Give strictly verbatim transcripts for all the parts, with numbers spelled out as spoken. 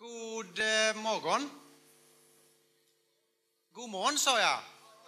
God eh, morgon. God morgon sa jag.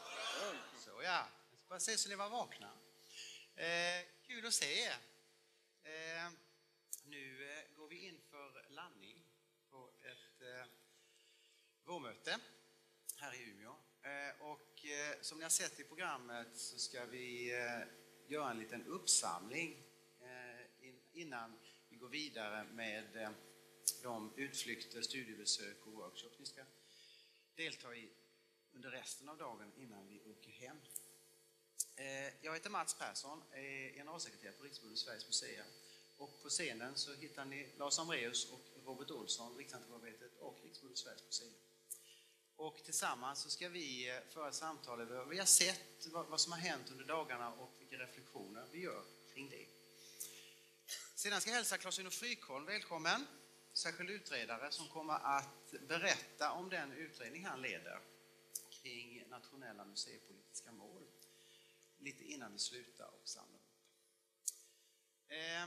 Så ja, jag ska bara se så ni var vakna. Eh, kul att se er. Eh, nu eh, går vi in för landning på ett eh, vårmöte här i Umeå. Eh, och eh, som ni har sett i programmet så ska vi eh, göra en liten uppsamling eh, in, innan vi går vidare med eh, de utflykter, studiebesök och workshops ni ska delta i under resten av dagen innan vi åker hem. Jag heter Mats Persson, är generalsekreterare på Riksförbundet Sveriges museer. Och på scenen så hittar ni Lars Amreus och Robert Olsson, Riksantikvarieämbetet och Riksförbundet Sveriges museer. Och tillsammans så ska vi föra samtal över vad vi har sett, vad som har hänt under dagarna och vilka reflektioner vi gör kring det. Sedan ska jag hälsa Claes-Uno Frykholm välkommen. Särskild utredare som kommer att berätta om den utredning han leder kring nationella museipolitiska mål lite innan vi slutar och samlar upp. Eh,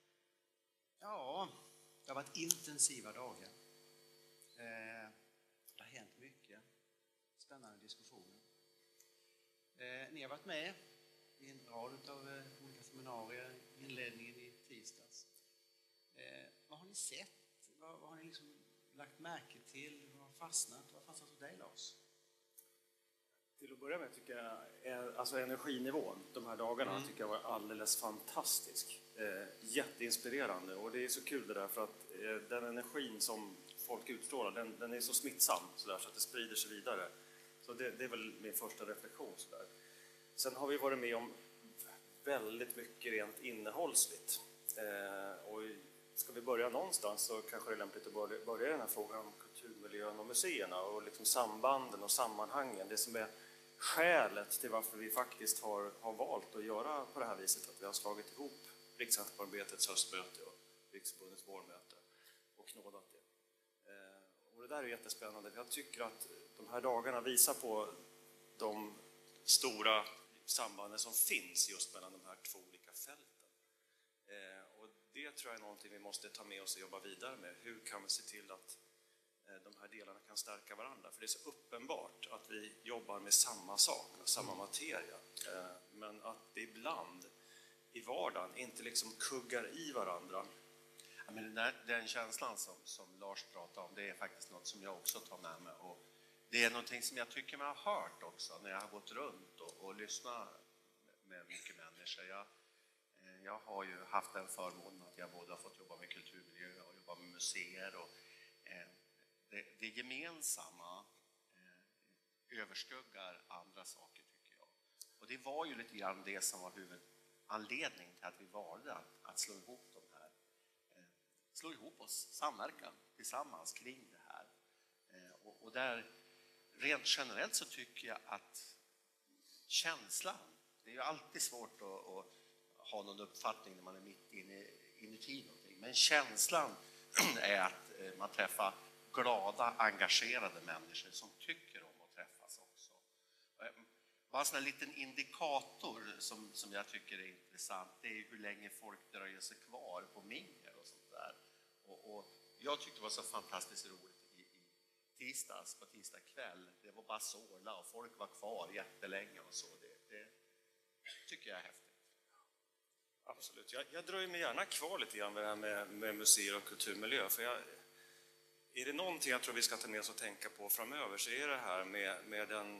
ja, det har varit intensiva dagar. Eh, det har hänt mycket. Spännande diskussioner. Eh, ni har varit med i en rad av eh, olika seminarier, inledningen i tisdags. Eh, vad har ni sett? Vad, vad har ni liksom lagt märke till? Vad har fastnat? Vad har fastnat hos dig, Lars? Till att börja med tycker jag är, alltså energinivån de här dagarna mm. tycker jag var alldeles fantastisk. Eh, jätteinspirerande, och det är så kul det där för att eh, den energin som folk utstrålar, den, den är så smittsam så, där, så att det sprider sig vidare. Så det, det är väl min första reflektion. Så där. Sen har vi varit med om väldigt mycket rent innehållsligt. Eh, och ska vi börja någonstans så kanske det är lämpligt att börja, börja den här frågan om kulturmiljön och museerna och liksom sambanden och sammanhangen. Det som är skälet till varför vi faktiskt har, har valt att göra på det här viset, att vi har slagit ihop Riksantikvarieämbetets höstmöte och Riksförbundets vårmöte och knådat det. Eh, och det där är jättespännande. Jag tycker att de här dagarna visar på de stora sambanden som finns just mellan de här två olika fälten. Eh, och det tror jag är någonting vi måste ta med oss och jobba vidare med. Hur kan vi se till att de här delarna kan stärka varandra? För det är så uppenbart att vi jobbar med samma sak, med samma materia. Men att det ibland i vardagen inte liksom kuggar i varandra. Ja, men den, där, den känslan som, som Lars pratade om, det är faktiskt något som jag också tar med mig. Och det är någonting som jag tycker man har hört också när jag har gått runt och, och lyssnat med mycket människor. Jag, jag har ju haft den förmånen att jag både har fått jobba med kulturmiljö och jobba med museer. Och, eh, det, det gemensamma eh, överskuggar andra saker, tycker jag. Och det var ju lite grann det som var huvudanledningen till att vi valde att, att slå ihop de här. Eh, slå ihop oss, samverka tillsammans kring det här. Eh, och, och där, rent generellt så tycker jag att känslan, det är ju alltid svårt att, att ha någon uppfattning när man är mitt inne inuti någonting. Men känslan är att man träffar glada, engagerade människor som tycker om att träffas också. Bara en sån här liten indikator som, som jag tycker är intressant, det är hur länge folk dröjer sig kvar på mingel och sånt där. Och, och jag tyckte det var så fantastiskt roligt i, i tisdags, på tisdag kväll. Det var bara sorla och folk var kvar jättelänge och så. Det, det tycker jag är häftigt. Absolut. Jag, jag dröjer mig gärna kvar lite grann med det här med, med museer och kulturmiljö. För jag, är det någonting jag tror vi ska ta med oss och tänka på framöver, så är det här med, med den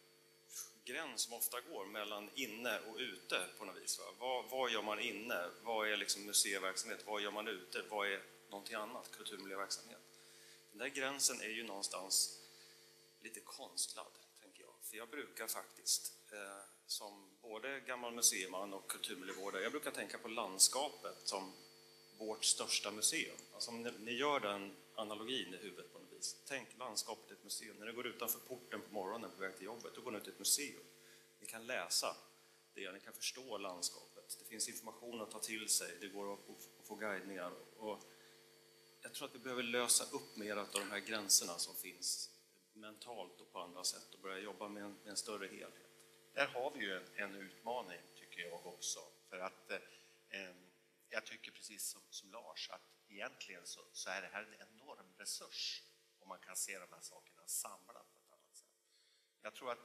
gräns som ofta går mellan inne och ute på något vis. Va? Vad, vad gör man inne? Vad är liksom museiverksamhet? Vad gör man ute? Vad är någonting annat? Kulturmiljöverksamhet. Den där gränsen är ju någonstans lite konstlad, tänker jag. För jag brukar faktiskt, eh, som både gammal museiman och kulturmiljövårdare, jag brukar tänka på landskapet som vårt största museum. Alltså om ni, ni gör den analogin i huvudet på något vis. Tänk landskapet i ett museum. När du går utanför porten på morgonen på väg till jobbet, då går ni ut till ett museum. Ni kan läsa det, ni kan förstå landskapet. Det finns information att ta till sig, det går att få guidningar. Och jag tror att vi behöver lösa upp mer av de här gränserna som finns mentalt och på andra sätt och börja jobba med en, med en större helhet. Där har vi ju en, en utmaning, tycker jag också. För att eh, jag tycker precis som, som Lars att egentligen så, så är det här en enorm resurs om man kan se de här sakerna samlat på ett annat sätt. Jag tror att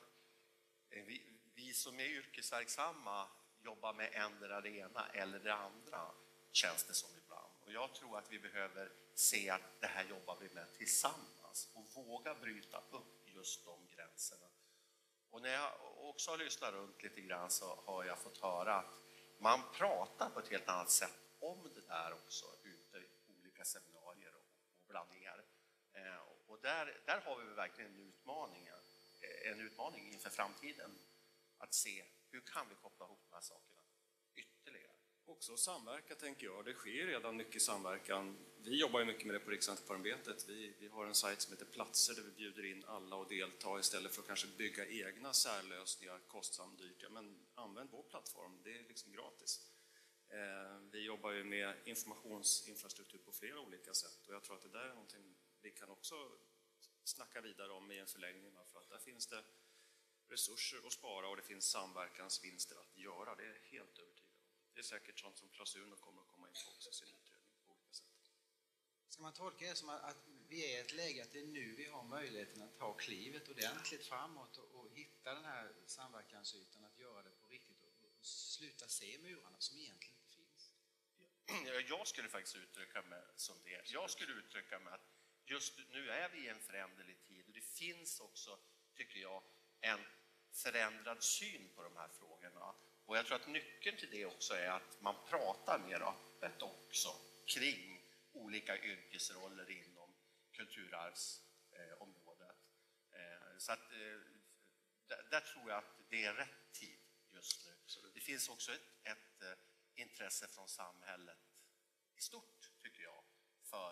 vi, vi som är yrkesverksamma jobbar med ändra det ena eller det andra, känns det som ibland. Och jag tror att vi behöver se att det här jobbar vi med tillsammans och våga bryta upp just de gränserna. Och när jag också har lyssnat runt lite grann så har jag fått höra att man pratar på ett helt annat sätt om det där också ute på olika seminarier och bland er. Och där, där har vi verkligen en utmaning, en utmaning inför framtiden att se hur kan vi koppla ihop de här sakerna ytterligare. Också samverka tänker jag. Det sker redan mycket samverkan. Vi jobbar ju mycket med det på Riksantikvarieämbetet. Vi, vi har en sajt som heter Platser där vi bjuder in alla att delta istället för att kanske bygga egna särlösningar, kostsamt dyrt. Ja, men använd vår plattform, det är liksom gratis. Eh, vi jobbar ju med informationsinfrastruktur på flera olika sätt och jag tror att det där är någonting vi kan också snacka vidare om i en förlängning, för att där finns det resurser att spara och det finns samverkansvinster att göra. Det är helt övertygad om. Det är säkert sånt som Claes Uno kommer att komma in på också i sin utredning på olika sätt. Ska man tolka det som att vi är i ett läge att det är nu vi har möjligheten att ta klivet ordentligt framåt och, och hitta den här samverkansytan, att göra det på riktigt och, och sluta se murarna som egentligen inte finns? Jag skulle faktiskt uttrycka mig som det. Jag skulle uttrycka mig att just nu är vi i en föränderlig tid och det finns också, tycker jag, en förändrad syn på de här frågorna. Och jag tror att nyckeln till det också är att man pratar mer öppet också kring olika yrkesroller inom kulturarvsområdet. Så att där tror jag att det är rätt tid just nu. Det finns också ett, ett intresse från samhället i stort, tycker jag, för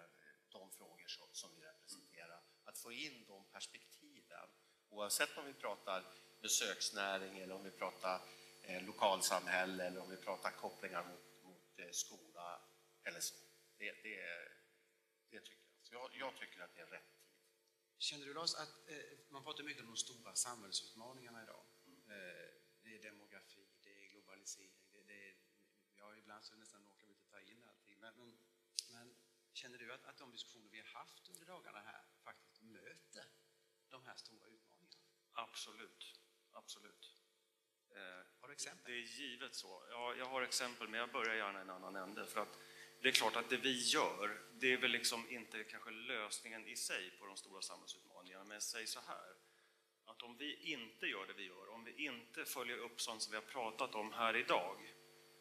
de frågor som, som vi representerar. Att få in de perspektiven, oavsett om vi pratar besöksnäring eller om vi pratar eh, lokalsamhälle eller om vi pratar kopplingar mot, mot eh, skola eller så. Det, det, det tycker jag. Så jag. Jag tycker att det är rätt tid. Känner du, Lars, att eh, man pratar mycket om de stora samhällsutmaningarna idag? Mm. Eh, det är demografi, det är globalisering, det, det är, ja, ibland så nästan orkar vi inte ta in allting. Men, men, men känner du att, att de diskussioner vi har haft under dagarna här faktiskt möter de här stora utmaningarna? Absolut, absolut. Eh, har du exempel? Det är givet så. Ja, jag har exempel, men jag börjar gärna i en annan ände. För att det är klart att det vi gör, det är väl liksom inte kanske lösningen i sig på de stora samhällsutmaningarna. Men säg så här, att om vi inte gör det vi gör, om vi inte följer upp sånt som vi har pratat om här idag,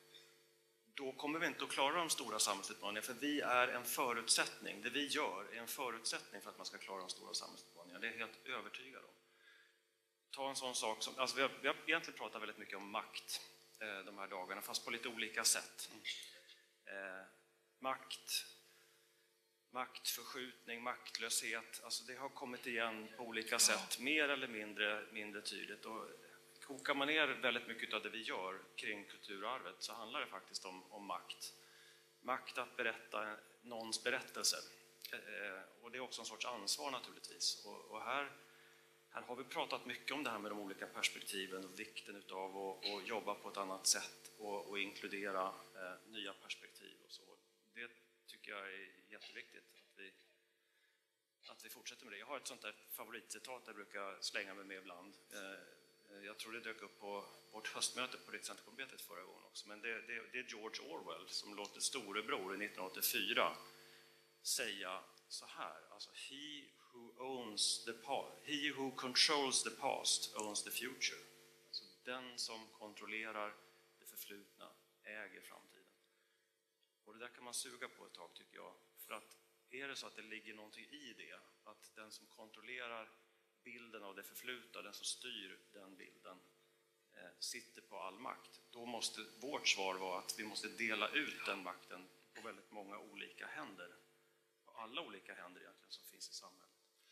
då kommer vi inte att klara de stora samhällsutmaningarna, för vi är en förutsättning. Det vi gör är en förutsättning för att man ska klara de stora samhällsutmaningarna. Det är helt övertygad om. Ta en sån sak som, alltså vi har, vi har egentligen pratat väldigt mycket om makt eh, de här dagarna, fast på lite olika sätt. Eh, makt, maktförskjutning, maktlöshet, alltså det har kommit igen på olika sätt, mer eller mindre, mindre tydligt. Och kokar man ner väldigt mycket av det vi gör kring kulturarvet så handlar det faktiskt om, om makt. Makt att berätta någons berättelse. Eh, och det är också en sorts ansvar naturligtvis. Och, och här, här har vi pratat mycket om det här med de olika perspektiven och vikten av att, att jobba på ett annat sätt och, och inkludera eh, nya perspektiv och så. Det tycker jag är jätteviktigt att vi, att vi fortsätter med det. Jag har ett sånt där favoritcitat jag brukar slänga mig med ibland. Eh, Jag tror det dök upp på vårt höstmöte på Riksantikvarieämbetet förra gången också. Men det, det, det är George Orwell som låter storebror i nittonhundraåttiofyra säga så här. Alltså, he who owns the past, he who controls the past owns the future. Alltså, den som kontrollerar det förflutna äger framtiden. Och det där kan man suga på ett tag, tycker jag. För att är det så att det ligger någonting i det, att den som kontrollerar bilden av det förflutna, den som styr den bilden, eh, sitter på all makt, då måste vårt svar vara att vi måste dela ut den makten på väldigt många olika händer. På alla olika händer egentligen som finns i samhället.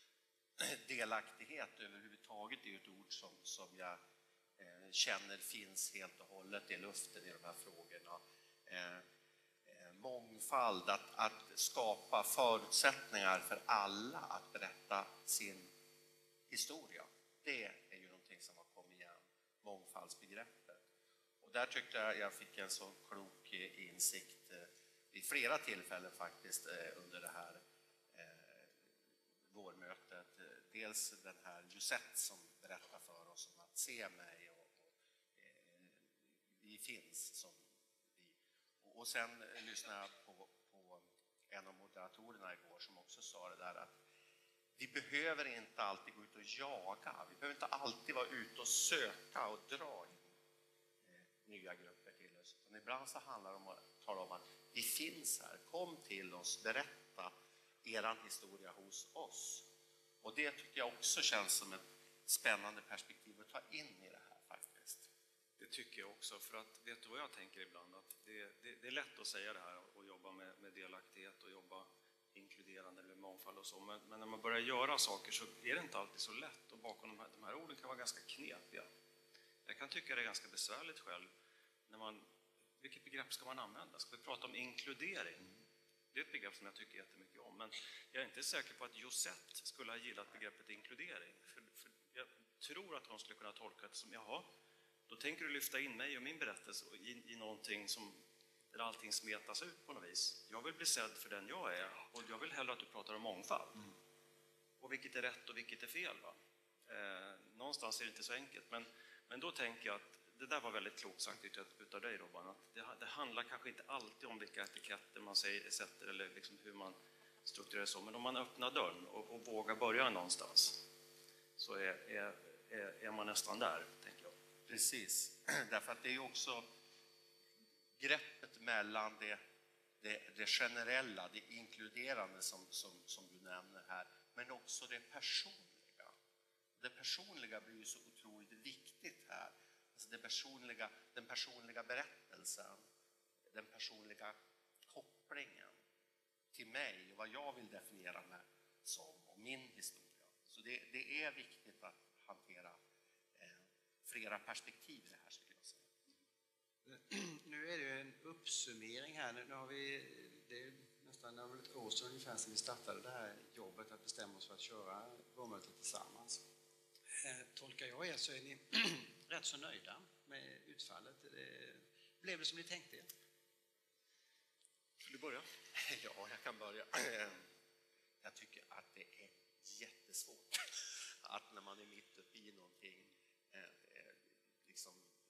Delaktighet överhuvudtaget är ett ord som, som jag eh, känner finns helt och hållet i luften i de här frågorna. Eh, eh, mångfald, att, att skapa förutsättningar för alla att berätta sin historia. Det är ju någonting som har kommit igen, mångfaldsbegreppet. Och där tyckte jag jag fick en så klok insikt eh, vid flera tillfällen faktiskt eh, under det här eh, vårmötet. Dels den här Josette som berättar för oss om att se mig och, och eh, vi finns som vi. Och, och sen eh, lyssnade jag på, på en av moderatorerna igår som också sa det där att vi behöver inte alltid gå ut och jaga. Vi behöver inte alltid vara ute och söka och dra in eh, nya grupper till oss. Men ibland så handlar det om att tala om att vi finns här. Kom till oss, berätta eran historia hos oss. Och det tycker jag också känns som ett spännande perspektiv att ta in i det här faktiskt. Det tycker jag också, för att vet du vad jag tänker ibland? Att det, det, det är lätt att säga det här och jobba med, med delaktighet och jobba inkluderande eller mångfald och så. Men, men när man börjar göra saker så är det inte alltid så lätt och bakom de här, de här orden kan vara ganska knepiga. Jag kan tycka det är ganska besvärligt själv. När man, vilket begrepp ska man använda? Ska vi prata om inkludering? Det är ett begrepp som jag tycker jättemycket om. Men jag är inte säker på att Josette skulle ha gillat begreppet inkludering. För, för jag tror att hon skulle kunna tolka det som, jaha, då tänker du lyfta in mig och min berättelse i, i någonting som där allting smetas ut på något vis. Jag vill bli sedd för den jag är och jag vill hellre att du pratar om mångfald. Mm. Och vilket är rätt och vilket är fel. Va? Eh, någonstans är det inte så enkelt. Men, men då tänker jag att det där var väldigt klokt sagt utav dig, Robban. Att det, det handlar kanske inte alltid om vilka etiketter man säger, sätter eller liksom hur man strukturerar så. Men om man öppnar dörren och, och vågar börja någonstans så är, är, är, är man nästan där, tänker jag. Precis, därför att det är ju också greppet mellan det, det, det generella, det inkluderande som, som, som du nämner här, men också det personliga. Det personliga blir ju så otroligt viktigt här. Alltså det personliga, den personliga berättelsen, den personliga kopplingen till mig och vad jag vill definiera mig som och min historia. Så det, det är viktigt att hantera eh, flera perspektiv i det här, skulle jag säga. Nu är det ju en uppsummering här. Nu har vi, det är nästan ett år sedan ungefär sedan vi startade det här jobbet att bestämma oss för att köra vårmötet tillsammans. Eh, tolkar jag er så är ni rätt så nöjda med utfallet. Det, blev det som ni tänkte er? Vill du börja? Ja, jag kan börja. Jag tycker att det är jättesvårt att när man är mitt uppe i någonting eh, liksom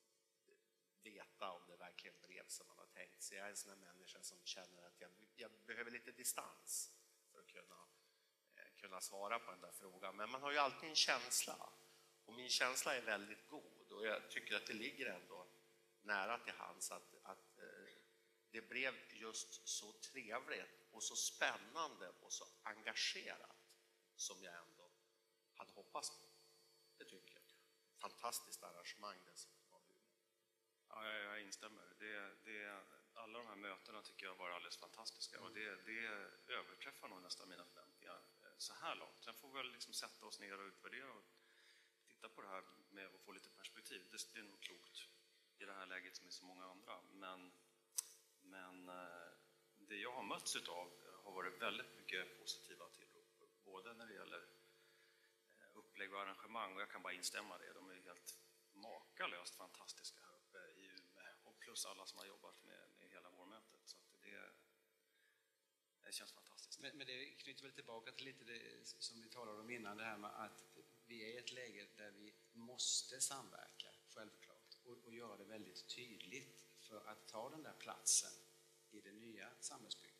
veta om det verkligen blev som man har tänkt. Så jag är en sån här människa som känner att jag, jag behöver lite distans för att kunna, eh, kunna svara på den där frågan. Men man har ju alltid en känsla. Och min känsla är väldigt god. Och jag tycker att det ligger ändå nära till hands att, att eh, det blev just så trevligt och så spännande och så engagerat som jag ändå hade hoppats på. Det tycker jag. Fantastiskt arrangemang dessutom. Ja, jag, jag instämmer. Det, det, alla de här mötena tycker jag var alldeles fantastiska och det, det överträffar nog nästan mina förväntningar så här långt. Sen får vi väl liksom sätta oss ner och utvärdera och titta på det här med att få lite perspektiv. Det, det är nog klokt i det här läget som är så många andra. Men, men det jag har mötts utav har varit väldigt mycket positiva till. Både när det gäller upplägg och arrangemang, och jag kan bara instämma i det. De är helt makalöst fantastiska här uppe i Umeå och plus alla som har jobbat med, med hela vårmötet. Så att det, det känns fantastiskt. Men, men det knyter väl tillbaka till lite det som vi talade om innan, det här med att vi är i ett läge där vi måste samverka, självklart, och, och göra det väldigt tydligt för att ta den där platsen i det nya samhällsbygget.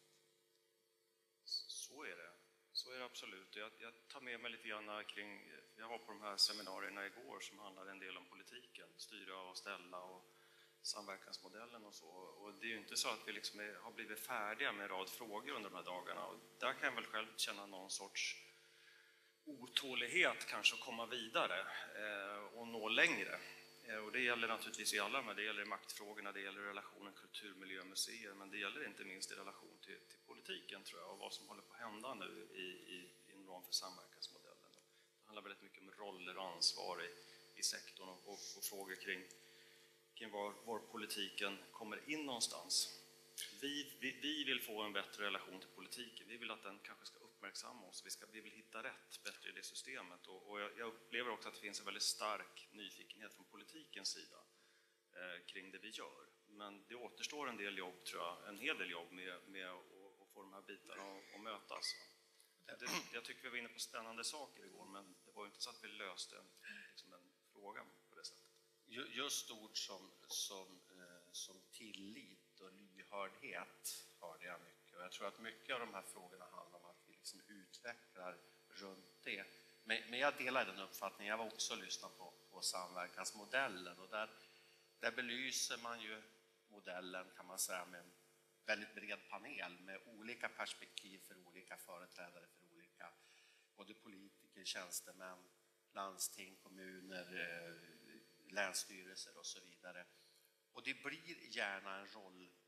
Så är det. Så är det absolut. Jag, jag tar med mig lite grann kring, jag var på de här seminarierna igår som handlade en del om politiken, styra och ställa och samverkansmodellen och så. Och det är ju inte så att vi liksom är, har blivit färdiga med en rad frågor under de här dagarna. Och där kan jag väl själv känna någon sorts otålighet kanske att komma vidare eh, och nå längre. Eh, och det gäller naturligtvis i alla, men det gäller i maktfrågorna, det gäller relationen kultur, miljö, museer, men det gäller inte minst i relation till, till politiken, tror jag, och vad som håller på att hända nu i, i, inom ramen för samverkansmodellen. Det handlar väldigt mycket om roller och ansvar i, i sektorn och, och, och frågor kring, kring var, var politiken kommer in någonstans. Vi, vi, vi vill få en bättre relation till politiken. Vi vill att den kanske ska uppmärksamma oss. Vi, ska, vi vill hitta rätt bättre i det systemet. Och, och jag, jag upplever också att det finns en väldigt stark nyfikenhet från politikens sida eh, kring det vi gör. Men det återstår en del jobb, tror jag, en hel del jobb med, med att, att få de här bitarna att, att mötas. Det, jag tycker vi var inne på spännande saker igår, men det var inte så att vi löste en, liksom en fråga på det sättet. Just ord som, som, eh, som tillit och lyhördhet hörde jag mycket. Och jag tror att mycket av de här frågorna handlar om att vi liksom utvecklar runt det. Men, men jag delar den uppfattningen. Jag var också lyssnat på, på samverkansmodellen, och där, där belyser man ju modellen, kan man säga, med en väldigt bred panel med olika perspektiv för olika företrädare för olika, både politiker, tjänstemän, landsting, kommuner, länsstyrelser och så vidare. Och det blir gärna en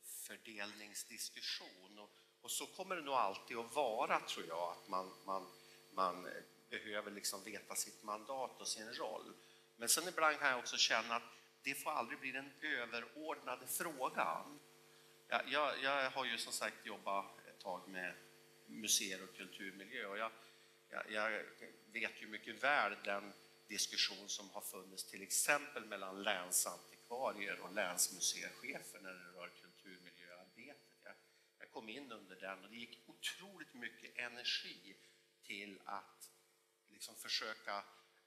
rollfördelningsdiskussion, och, och så kommer det nog alltid att vara, tror jag, att man, man, man behöver liksom veta sitt mandat och sin roll. Men sen ibland kan jag också känna att det får aldrig bli den överordnade frågan. Jag, jag, jag har ju som sagt jobbat ett tag med museer och kulturmiljö, och jag, jag, jag vet ju mycket väl den diskussion som har funnits till exempel mellan länsantikvarier och länsmuseichefer när det rör kulturmiljöarbetet. Jag, jag kom in under den, och det gick otroligt mycket energi till att liksom försöka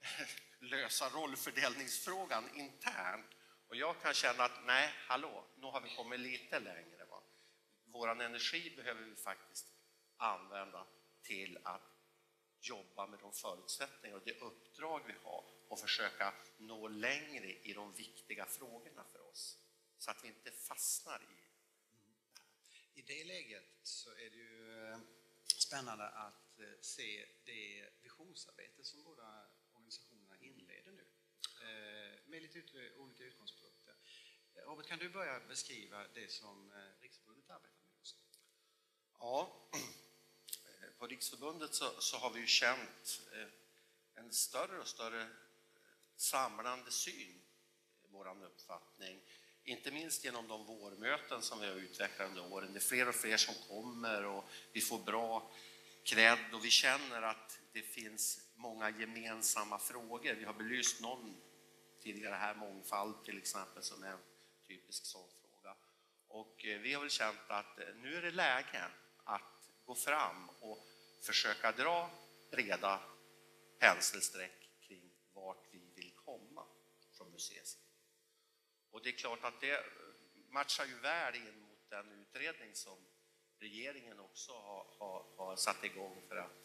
lösa rollfördelningsfrågan internt. Och jag kan känna att nej, hallå, nu har vi kommit lite längre. Va? Våran energi behöver vi faktiskt använda till att jobba med de förutsättningar och det uppdrag vi har och försöka nå längre i de viktiga frågorna för oss. Så att vi inte fastnar i. Mm. I det läget så är det ju spännande att se det visionsarbete som båda organisationerna inleder nu. Med lite olika utgångspunkter. Robert, kan du börja beskriva det som Riksförbundet arbetar med just nu? Ja, på Riksförbundet så, så har vi ju känt en större och större samlande syn, våran uppfattning. Inte minst genom de vårmöten som vi har utvecklat under åren. Det är fler och fler som kommer, och vi får bra cred, och vi känner att det finns många gemensamma frågor. Vi har belyst någon tidigare här, mångfald till exempel, som är en typisk sån fråga. Och vi har väl känt att nu är det läge att gå fram och försöka dra breda penselsträck kring vart vi vill komma från museet. Och det är klart att det matchar ju väl in mot den utredning som regeringen också har, har, har satt igång för att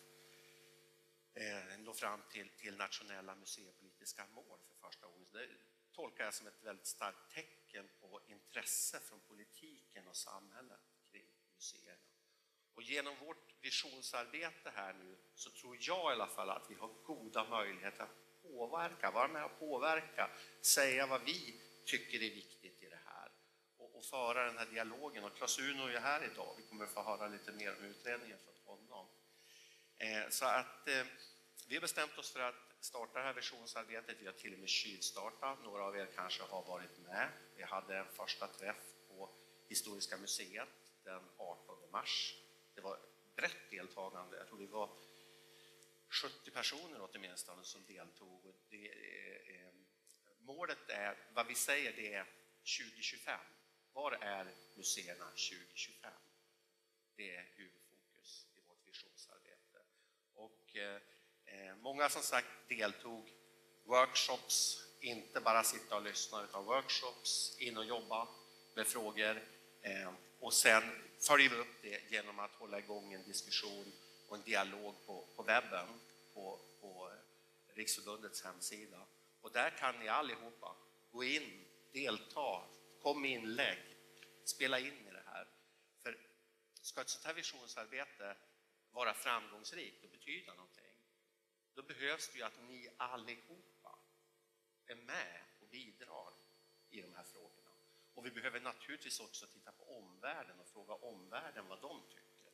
eh, nå fram till, till nationella museipolitiska mål för första gången. Det tolkar jag som ett väldigt starkt tecken på intresse från politiken och samhället kring museerna. Och genom vårt visionsarbete här nu så tror jag i alla fall att vi har goda möjligheter att påverka, vara med och påverka, säga vad vi tycker är viktigt i det här och, och föra den här dialogen. Och Claes Uno är här idag, vi kommer att få höra lite mer om utredningen från honom. Eh, så att eh, vi har bestämt oss för att starta det här visionsarbetet. Vi har till och med kylstartat. Några av er kanske har varit med. Vi hade en första träff på Historiska museet den artonde mars. Det var brett deltagande. Jag tror det var sjuttio personer åtminstone som deltog. Och det är, eh, målet är, vad vi säger, det är tjugo tjugofem. Var är museerna tjugo tjugofem? Det är huvudfokus i vårt visionsarbete. Och eh, många som sagt deltog. Workshops, inte bara sitta och lyssna utan workshops, in och jobba med frågor. Eh, och sen följer vi upp det genom att hålla igång en diskussion och en dialog på, på webben, på, på Riksförbundets hemsida. Och där kan ni allihopa gå in, delta, kom med inlägg, spela in i det här. För ska ett sånt här visionsarbete vara framgångsrikt och betyda någonting, då behövs det ju att ni allihopa är med och bidrar i de här frågorna. Och vi behöver naturligtvis också titta på omvärlden och fråga omvärlden vad de tycker.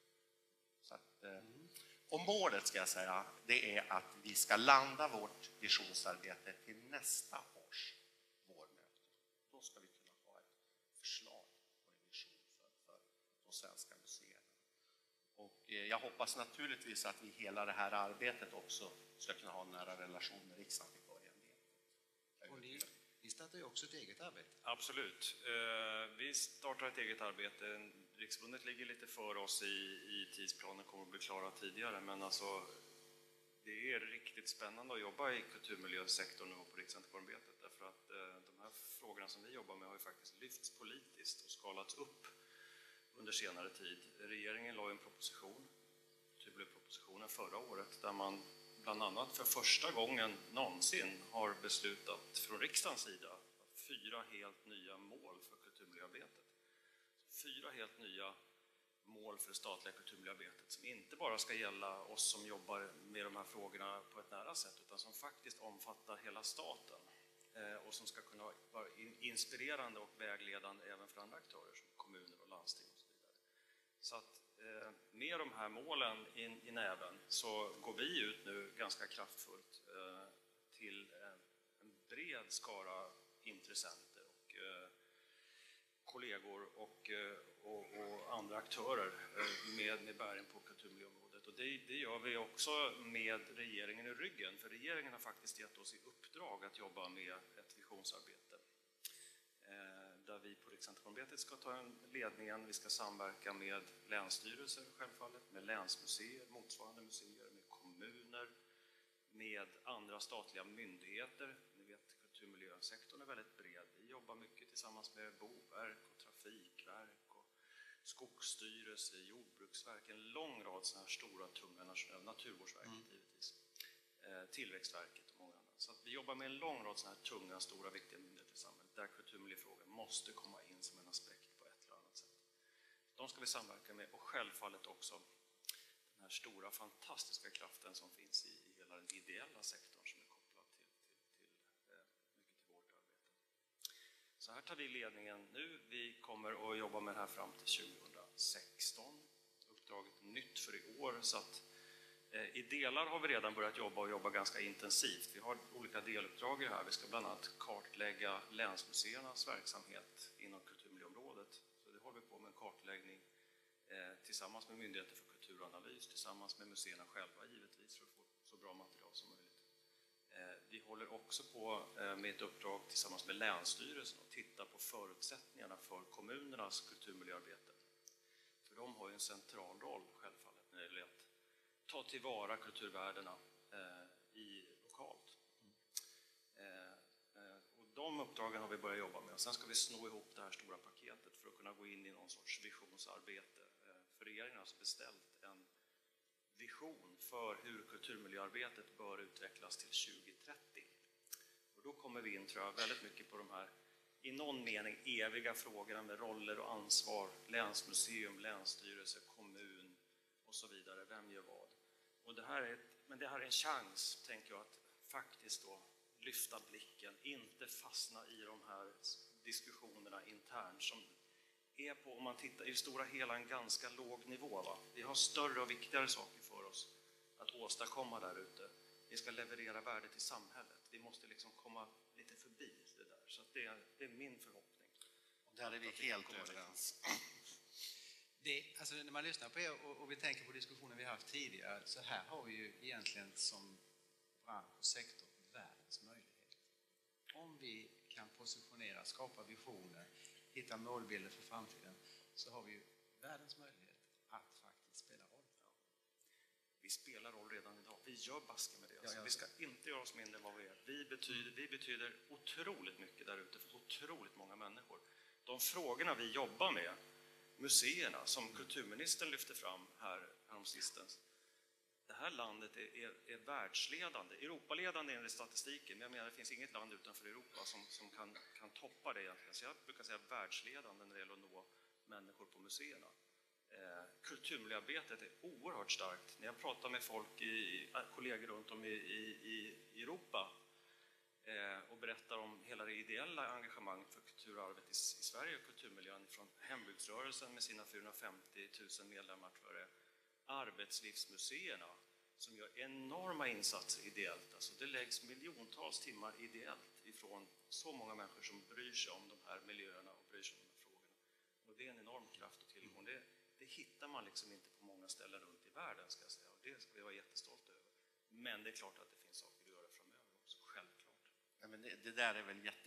Så att, mm. Och målet, ska jag säga, det är att vi ska landa vårt visionsarbete till nästa års vårmöte. Då ska vi kunna ha ett förslag på en vision för, för de svenska museerna. Och jag hoppas naturligtvis att vi hela det här arbetet också ska kunna ha en nära relation med Riksantikvarieämbetet. Och ni, ni startar ju också ett eget arbete. Absolut. Vi startar ett eget arbete. Riksförbundet ligger lite för oss i, i tidsplanen, kommer att bli klara tidigare, men alltså det är riktigt spännande att jobba i kulturmiljösektorn och på Riksantikvarieämbetet, därför att de här frågorna som vi jobbar med har ju faktiskt lyfts politiskt och skalats upp under senare tid. Regeringen la en proposition, kulturmiljöpropositionen förra året, där man bland annat för första gången någonsin har beslutat från riksdagens sida fyra helt nya mål för kulturmiljöarbetet. Fyra helt nya mål för det statliga kulturmiljöarbetet som inte bara ska gälla oss som jobbar med de här frågorna på ett nära sätt, utan som faktiskt omfattar hela staten och som ska kunna vara inspirerande och vägledande även för andra aktörer som kommuner och landsting och så vidare. Så att med de här målen i näven så går vi ut nu ganska kraftfullt till en bred skara intressenter och kollegor och, och, och andra aktörer med, med bäring på kulturmiljöområdet. Och det, det gör vi också med regeringen i ryggen, för regeringen har faktiskt gett oss i uppdrag att jobba med ett visionsarbete. Där vi på Riksantikvarieämbetet ska ta en ledningen, vi ska samverka med länsstyrelser självfallet, med länsmuseer, motsvarande museer, med kommuner, med andra statliga myndigheter. Ni vet, kulturmiljösektorn är väldigt bred. Vi jobbar mycket tillsammans med Boverk och Trafikverk och Skogsstyrelse, Jordbruksverk, en lång rad sådana här stora, tunga nationella, Naturvårdsverket mm. givetvis, eh, Tillväxtverket och många andra. Så att vi jobbar med en lång rad sådana här tunga, stora, viktiga myndigheter i samhället där kulturmiljöfrågan måste komma in som en aspekt på ett eller annat sätt. De ska vi samverka med, och självfallet också den här stora, fantastiska kraften som finns i, i hela den ideella sektorn som är kopplad till, till, till eh, mycket till vårt arbete. Så här tar vi ledningen nu. Vi kommer att jobba med det här fram till tjugohundrasexton. Uppdraget är nytt för i år, så att i delar har vi redan börjat jobba och jobba ganska intensivt. Vi har olika deluppdrag i det här. Vi ska bland annat kartlägga länsmuseernas verksamhet inom kulturmiljöområdet. Så det håller vi på med en kartläggning eh, tillsammans med Myndigheten för kulturanalys, tillsammans med museerna själva givetvis, för att få så bra material som möjligt. Eh, vi håller också på eh, med ett uppdrag tillsammans med Länsstyrelsen och titta på förutsättningarna för kommunernas kulturmiljöarbete. För de har ju en central roll självfallet när det gäller att ta tillvara kulturvärdena eh, i lokalt. Eh, eh, och de uppdragen har vi börjat jobba med, och sen ska vi sno ihop det här stora paketet för att kunna gå in i någon sorts visionsarbete. Eh, för regeringen har alltså beställt en vision för hur kulturmiljöarbetet bör utvecklas till tjugohundratrettio. Och då kommer vi in, tror jag, väldigt mycket på de här i någon mening eviga frågorna med roller och ansvar, länsmuseum, länsstyrelse, kommun och så vidare. Vem gör vad? Och det här är ett, men det här är en chans, tänker jag, att faktiskt då lyfta blicken, inte fastna i de här diskussionerna internt som är på, om man tittar i det stora hela, en ganska låg nivå. Va? Vi har större och viktigare saker för oss att åstadkomma där ute. Vi ska leverera värde till samhället. Vi måste liksom komma lite förbi det där. Så att det, är, det är min förhoppning. Och där är vi helt överens. Det, alltså när man lyssnar på er och, och vi tänker på diskussioner vi haft tidigare, så här har vi ju egentligen som bransch och sektor världens möjlighet. Om vi kan positionera, skapa visioner, hitta målbilder för framtiden, så har vi ju världens möjlighet att faktiskt spela roll. Ja. Vi spelar roll redan idag. Vi gör baska med det. Alltså. Ja, ja. Vi ska inte göra oss mindre än vad vi är. Vi betyder, vi betyder otroligt mycket där ute för otroligt många människor. De frågorna vi jobbar med, museerna, som kulturministern lyfte fram här häromsistens. Det här landet är, är, är världsledande, Europaledande enligt statistiken, men jag menar det finns inget land utanför Europa som, som kan, kan toppa det egentligen. Så jag brukar säga världsledande när det gäller att nå människor på museerna. Eh, kulturmiljöarbetet är oerhört starkt. När jag pratar med folk, i, kollegor runt om i, i, i Europa, och berättar om hela det ideella engagemanget för kulturarvet i, i Sverige och kulturmiljön från hembygdsrörelsen med sina fyrahundrafemtio tusen medlemmar, tror jag det är, arbetslivsmuseerna som gör enorma insatser ideellt. Alltså det läggs miljontals timmar ideellt ifrån så många människor som bryr sig om de här miljöerna och bryr sig om de här frågorna. Och det är en enorm kraft och tillgång. Det, det hittar man liksom inte på många ställen runt i världen, ska jag säga. Och det ska vi vara jättestolta över. Men det är klart att det finns saker att göra framöver också, självklart. Ja, men det, det där är väl jätteviktigt att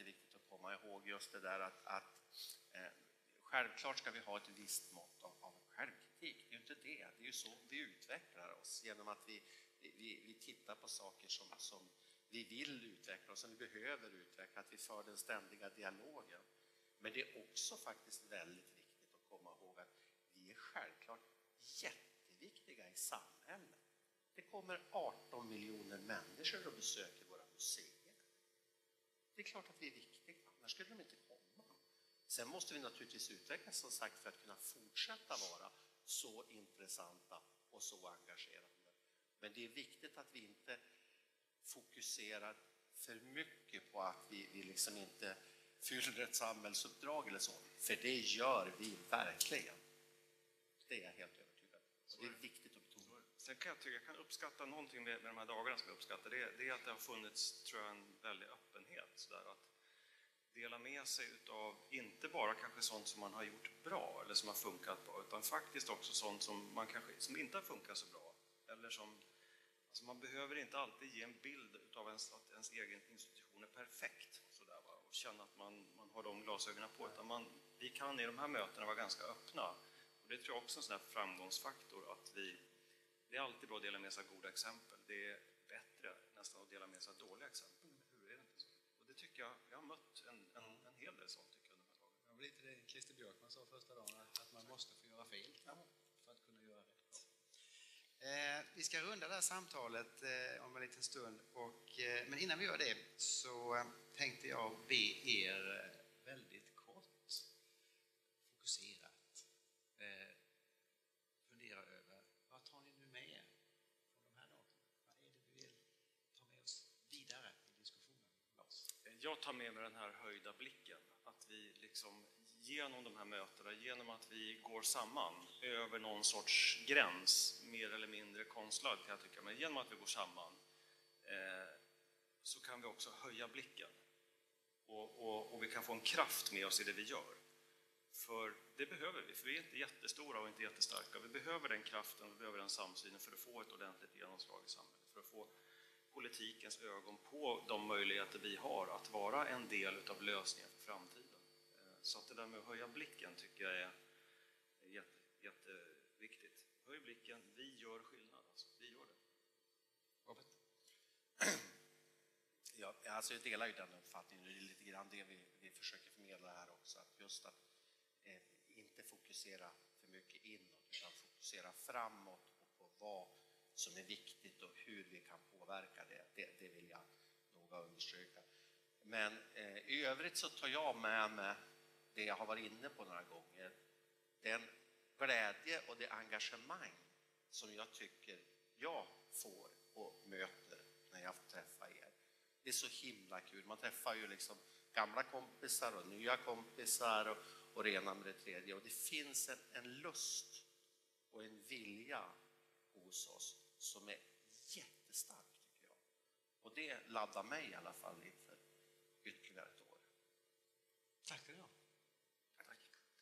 komma ihåg just det där att, att eh, självklart ska vi ha ett visst mått av, av självkritik. Det är ju inte det. Det är ju så vi utvecklar oss genom att vi, vi, vi tittar på saker som, som vi vill utveckla och som vi behöver utveckla, att vi för den ständiga dialogen. Men det är också faktiskt väldigt viktigt att komma ihåg att vi är självklart jätteviktiga i samhället. Det kommer arton miljoner människor och besöker våra museer. Det är klart att vi är viktiga, annars skulle de inte komma. Sen måste vi naturligtvis utvecklas som sagt för att kunna fortsätta vara så intressanta och så engagerande. Men det är viktigt att vi inte fokuserar för mycket på att vi, vi liksom inte fyller ett samhällsuppdrag eller så. För det gör vi verkligen. Det är jag helt övertygad om. Det är viktigt att betona. Sen kan jag tycka, jag kan uppskatta någonting med, med de här dagarna som jag uppskattar. Det, det är att det har funnits, tror jag, en väldig öppenhet. Så där, att dela med sig av inte bara kanske sånt som man har gjort bra eller som har funkat bra, utan faktiskt också sånt som, man kanske, som inte har funkat så bra. Eller som, alltså man behöver inte alltid ge en bild av ens, att ens egen institution är perfekt så där, va? Och känna att man, man har de glasögonen på. Utan man, vi kan i de här mötena vara ganska öppna. Och det tror jag också är en sån här framgångsfaktor, att vi, det är alltid bra att dela med sig av goda exempel. Det är bättre nästan att dela med sig av dåliga exempel. Hur är det inte så? Och det tycker jag, jag har mött en, en, en hel del sånt tycker jag under de här dagarna. Det var lite det Christer Björkman sa första dagen, att man måste få göra fel för att kunna göra rätt. Eh, vi ska runda det här samtalet eh, om en liten stund, och, eh, men innan vi gör det så eh, tänkte jag be er eh, väldigt kort, fokuserat, eh, fundera över vad tar ni nu med er från de här dagarna? Vad är det vi vill ta med oss vidare i diskussionen? Lars? Jag tar med mig den här höjda blicken, att vi liksom genom de här mötena, genom att vi går samman över någon sorts gräns, mer eller mindre konstlad kan jag tycka, men genom att vi går samman eh, så kan vi också höja blicken och, och, och vi kan få en kraft med oss i det vi gör. För det behöver vi, för vi är inte jättestora och inte jättestarka. Vi behöver den kraften, vi behöver den samsynen för att få ett ordentligt genomslag i samhället, för att få politikens ögon på de möjligheter vi har att vara en del av lösningen för framtiden. Så att det där med att höja blicken tycker jag är jätte, jätteviktigt. Höj blicken, vi gör skillnad. Alltså. Vi gör det. Robert? Ja, alltså jag delar ju den uppfattningen. Det är lite grann det vi, vi försöker förmedla här också. Att just att eh, inte fokusera för mycket inåt, utan fokusera framåt och på vad som är viktigt och hur vi kan påverka det. Det, det vill jag noga understryka. Men eh, i övrigt så tar jag med mig det jag har varit inne på några gånger. Den glädje och det engagemang som jag tycker jag får och möter när jag får träffa er. Det är så himla kul. Man träffar ju liksom gamla kompisar och nya kompisar och, och rena med det tredje. Och det finns en, en lust och en vilja hos oss som är jättestark tycker jag. Och det laddar mig i alla fall inför ytterligare ett år. Tack för det. Tack.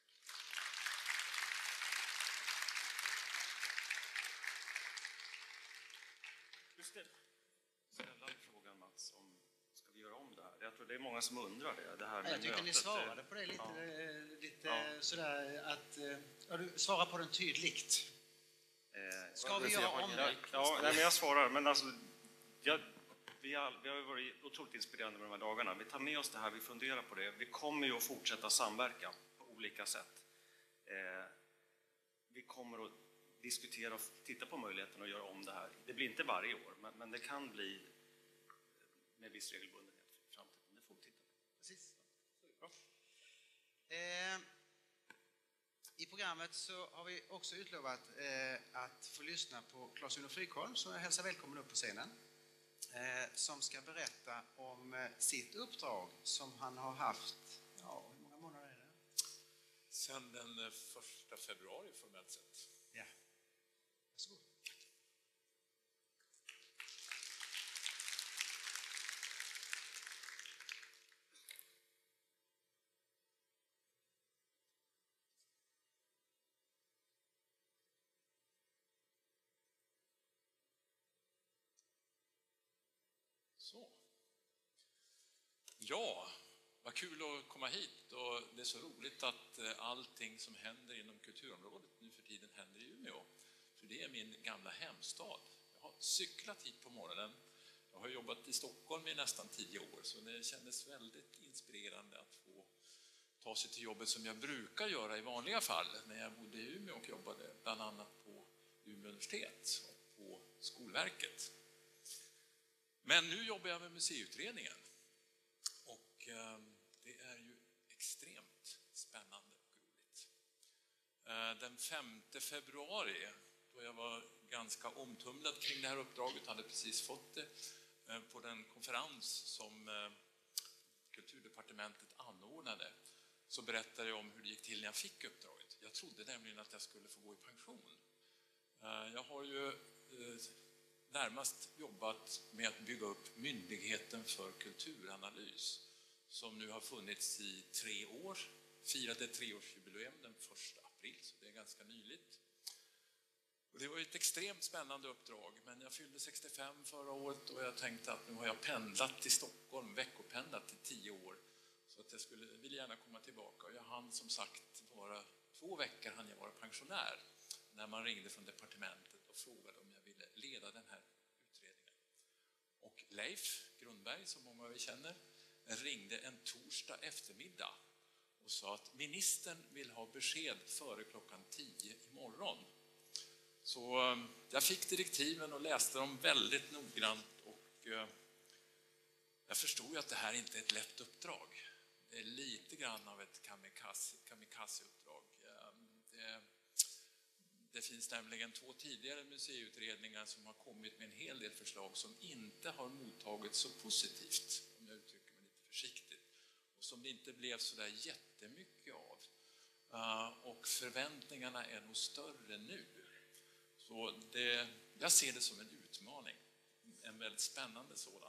Just det. Ställa frågan Mats, om ska vi göra om det här? Jag tror det är många som undrar det. det här med jag tycker mötet. ni svarade på det lite, Ja. lite Ja. sådär att... Ja, du svarar på den tydligt. Eh, Ska vi jag göra har- om ja, det? Ja, nej, men jag svarar. Men alltså, jag, vi, har, vi har ju varit otroligt inspirerande med de här dagarna. Vi tar med oss det här, vi funderar på det. Vi kommer ju att fortsätta samverka på olika sätt. Eh, vi kommer att diskutera och titta på möjligheten att göra om det här. Det blir inte varje år, men, men det kan bli med viss regelbundenhet i framtiden. Det får vi titta på. Precis. Bra. Eh, I programmet så har vi också utlovat eh, att få lyssna på Claes-Uno Frykholm, som jag hälsar välkommen upp på scenen, eh, som ska berätta om eh, sitt uppdrag som han har haft, ja, hur många månader är det? Sen den första februari formellt sett. Ja. Varsågod. Så. Ja, Vad kul att komma hit, och det är så roligt att allting som händer inom kulturområdet nu för tiden händer i Umeå. För det är min gamla hemstad. Jag har cyklat hit på morgonen. Jag har jobbat i Stockholm i nästan tio år, så det kändes väldigt inspirerande att få ta sig till jobbet som jag brukar göra i vanliga fall när jag bodde i Umeå och jobbade bland annat på Umeå universitet och på Skolverket. Men nu jobbar jag med museiutredningen, och eh, det är ju extremt spännande och roligt. Eh, den femte februari, då jag var ganska omtumlad kring det här uppdraget, hade precis fått det eh, på den konferens som eh, Kulturdepartementet anordnade, så berättade jag om hur det gick till när jag fick uppdraget. Jag trodde nämligen att jag skulle få gå i pension. Eh, jag har ju eh, närmast jobbat med att bygga upp Myndigheten för kulturanalys, som nu har funnits i tre år. Firade treårsjubileum den första april, så det är ganska nyligt. Och det var ett extremt spännande uppdrag, men jag fyllde sextiofem förra året och jag tänkte att nu har jag pendlat till Stockholm, veckopendlat i tio år, så att jag skulle, ville gärna komma tillbaka. Och jag hann som sagt vara två veckor hann jag vara pensionär när man ringde från departementet och frågade om jag ville leda den här utredningen. Och Leif Grundberg, som många av er känner, ringde en torsdag eftermiddag och sa att ministern vill ha besked före klockan tio imorgon. Så jag fick direktiven och läste dem väldigt noggrant, och jag förstod ju att det här inte är ett lätt uppdrag. Det är lite grann av ett kamikaze, kamikaze-uppdrag. Det, det finns nämligen två tidigare museiutredningar som har kommit med en hel del förslag som inte har mottagits så positivt, om jag uttrycker mig lite försiktigt, och som det inte blev så där jättemycket av. Och förväntningarna är nog större nu. Så det, jag ser det som en utmaning, en väldigt spännande sådan.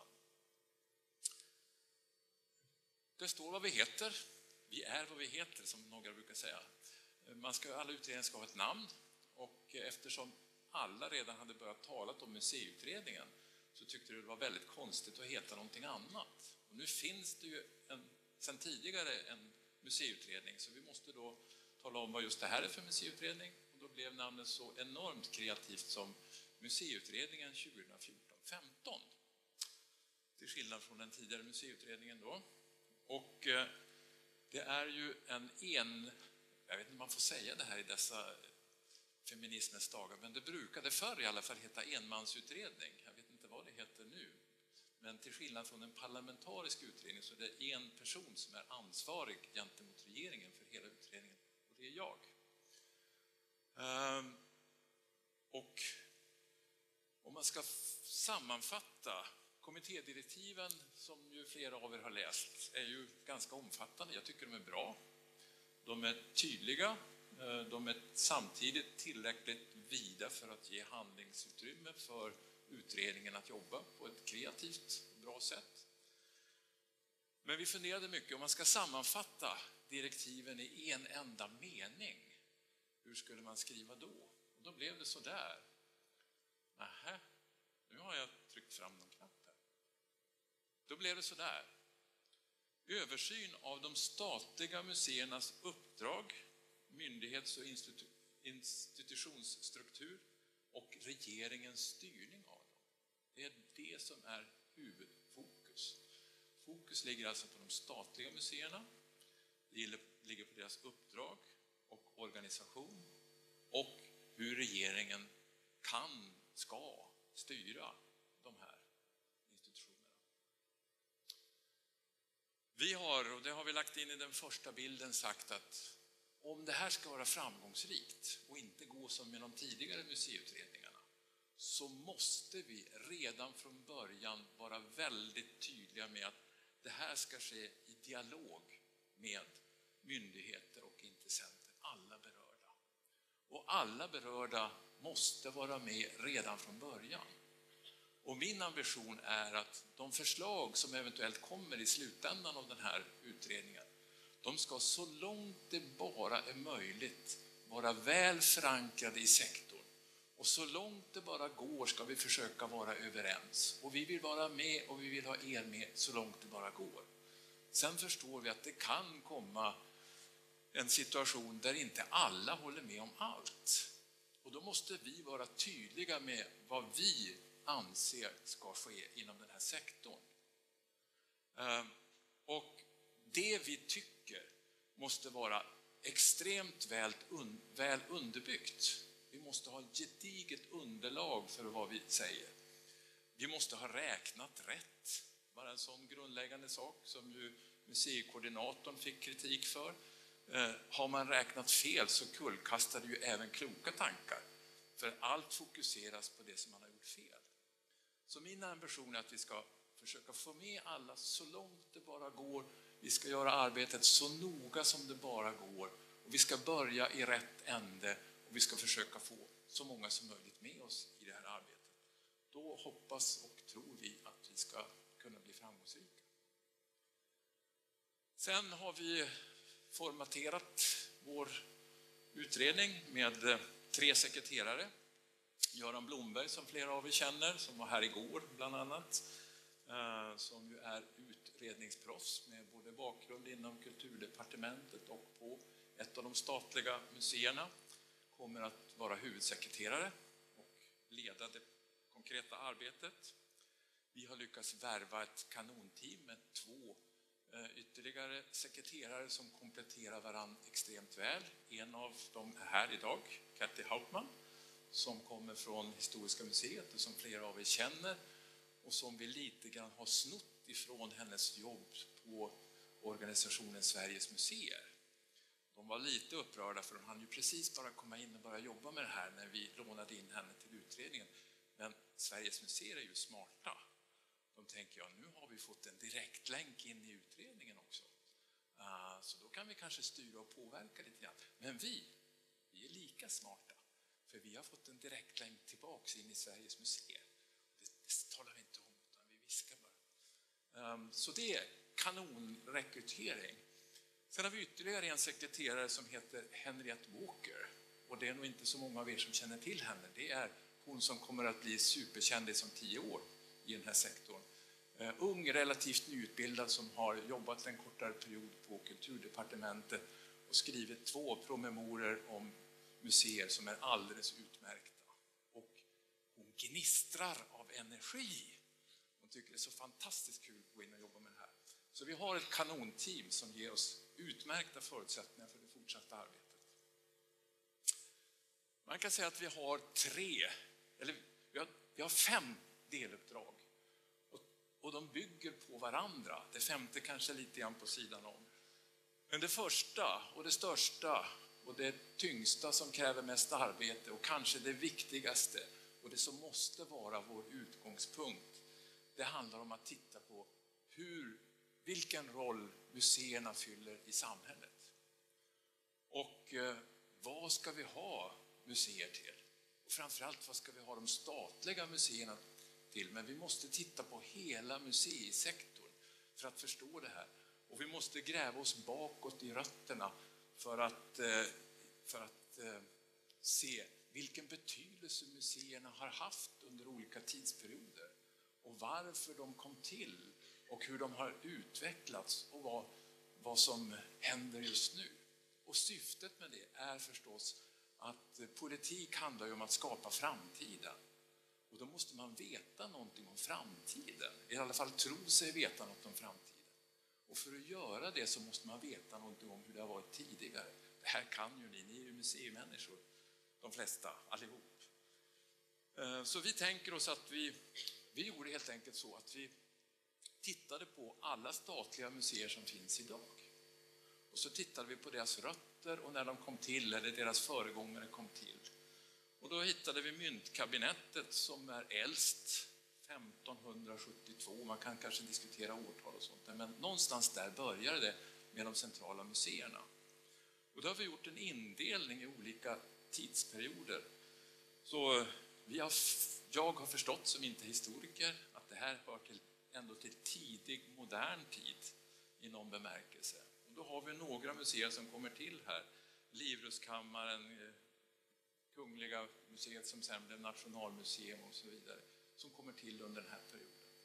Det står vad vi heter. Vi är vad vi heter, som några brukar säga. Man ska, alla utredningar ska ha ett namn, och eftersom alla redan hade börjat tala om museiutredningen så tyckte det var väldigt konstigt att heta någonting annat. Och nu finns det ju en, sedan tidigare en museiutredning, så vi måste då tala om vad just det här är för museiutredning. Och då blev namnet så enormt kreativt som Museiutredningen tjugofjorton femton. Till skillnad från den tidigare museiutredningen då. Och eh, det är ju en en... Jag vet inte om man får säga det här i dessa feminismens dagar, men det brukade förr i alla fall heta enmansutredning. Jag vet inte vad det heter nu. Men till skillnad från en parlamentarisk utredning så är det en person som är ansvarig gentemot regeringen för hela utredningen. Och det är jag. Ehm, och om man ska sammanfatta, kommittédirektiven som ju flera av er har läst är ju ganska omfattande. Jag tycker de är bra. De är tydliga. De är samtidigt tillräckligt vida för att ge handlingsutrymme för utredningen att jobba på ett kreativt och bra sätt. Men vi funderade mycket, om man ska sammanfatta direktiven i en enda mening, hur skulle man skriva då? Och då blev det så där. Nähä, nu har jag tryckt fram någon knapp här. Då blev det så där. Översyn av de statliga museernas uppdrag, myndighets- och institu- institutionsstruktur och regeringens styrning av dem. Det är det som är huvudfokus. Fokus ligger alltså på de statliga museerna. Det ligger på deras uppdrag och organisation och hur regeringen kan, ska styra de här institutionerna. Vi har, och det har vi lagt in i den första bilden, sagt att om det här ska vara framgångsrikt och inte gå som med de tidigare museiutredningarna, så måste vi redan från början vara väldigt tydliga med att det här ska ske i dialog med myndigheter och intressenter, alla berörda. Och alla berörda måste vara med redan från början. Och min ambition är att de förslag som eventuellt kommer i slutändan av den här utredningen, de ska så långt det bara är möjligt vara väl förankrade i sektorn. Och så långt det bara går ska vi försöka vara överens. Och vi vill vara med och vi vill ha er med så långt det bara går. Sen förstår vi att det kan komma en situation där inte alla håller med om allt. Och då måste vi vara tydliga med vad vi anser ska ske inom den här sektorn. Och det vi tycker måste vara extremt väl, un, väl underbyggt. Vi måste ha ett gediget underlag för vad vi säger. Vi måste ha räknat rätt. Bara en sån grundläggande sak som ju museikoordinatorn fick kritik för. Eh, har man räknat fel så kullkastar det ju även kloka tankar. För allt fokuseras på det som man har gjort fel. Så min ambition är att vi ska försöka få med alla så långt det bara går. Vi ska göra arbetet så noga som det bara går. Och vi ska börja i rätt ände och vi ska försöka få så många som möjligt med oss i det här arbetet. Då hoppas och tror vi att vi ska kunna bli framgångsrika. Sen har vi formaterat vår utredning med tre sekreterare. Göran Blomberg som flera av er känner, som var här igår bland annat. Som ju är utredningsproffs med både bakgrund inom Kulturdepartementet och på ett av de statliga museerna. Kommer att vara huvudsekreterare och leda det konkreta arbetet. Vi har lyckats värva ett kanonteam med två ytterligare sekreterare som kompletterar varann extremt väl. En av dem är här idag, Katty Hauptmann, som kommer från Historiska museet och som flera av er känner och som vi lite grann har snott ifrån hennes jobb på organisationen Sveriges museer. De var lite upprörda för de hann ju precis bara komma in och börja jobba med det här när vi lånade in henne till utredningen. Men Sveriges museer är ju smarta. De tänker, ja, nu har vi fått en direktlänk in i utredningen också. Uh, så då kan vi kanske styra och påverka lite grann. Men vi, vi är lika smarta. För vi har fått en direktlänk tillbaks in i Sveriges museer. Det, det talar vi inte om, utan vi viskar bara. Um, så det är kanonrekrytering. Sen har vi ytterligare en sekreterare som heter Henriette Walker. Och det är nog inte så många av er som känner till henne. Det är hon som kommer att bli superkändis om tio år i den här sektorn. Uh, ung, relativt nyutbildad som har jobbat en kortare period på Kulturdepartementet och skrivit två promemorior om museer som är alldeles utmärkta. Och hon gnistrar av energi. Hon tycker det är så fantastiskt kul att gå in och jobba med det här. Så vi har ett kanonteam som ger oss utmärkta förutsättningar för det fortsatta arbetet. Man kan säga att vi har tre, eller vi har, vi har fem deluppdrag. Och, och de bygger på varandra. Det femte kanske lite grann på sidan om. Men det första och det största och det tyngsta som kräver mest arbete och kanske det viktigaste och det som måste vara vår utgångspunkt, det handlar om att titta på hur, vilken roll museerna fyller i samhället. Och eh, vad ska vi ha museer till? Och framförallt vad ska vi ha de statliga museerna till? Men vi måste titta på hela museisektorn för att förstå det här. Och vi måste gräva oss bakåt i rötterna för att, eh, för att eh, se vilken betydelse museerna har haft under olika tidsperioder. Och varför de kom till och hur de har utvecklats och vad, vad som händer just nu. Och syftet med det är förstås att politik handlar ju om att skapa framtiden. Och då måste man veta någonting om framtiden. I alla fall tro sig veta något om framtiden. Och för att göra det så måste man veta någonting om hur det har varit tidigare. Det här kan ju ni, ni är ju museimänniskor. De flesta, allihop. Så vi tänker oss att vi, vi gjorde helt enkelt så att vi tittade på alla statliga museer som finns idag. Och så tittade vi på deras rötter och när de kom till, eller deras föregångare kom till. Och då hittade vi Myntkabinettet som är äldst, femton sjuttiotvå. Man kan kanske diskutera årtal och sånt där, men någonstans där började det med de centrala museerna. Och då har vi gjort en indelning i olika tidsperioder. Så vi har, jag har förstått som inte historiker att det här hör till, ändå till tidig modern tid i någon bemärkelse. Och då har vi några museer som kommer till här. Livrustkammaren, Kungliga museet som sen blev Nationalmuseum och så vidare, som kommer till under den här perioden.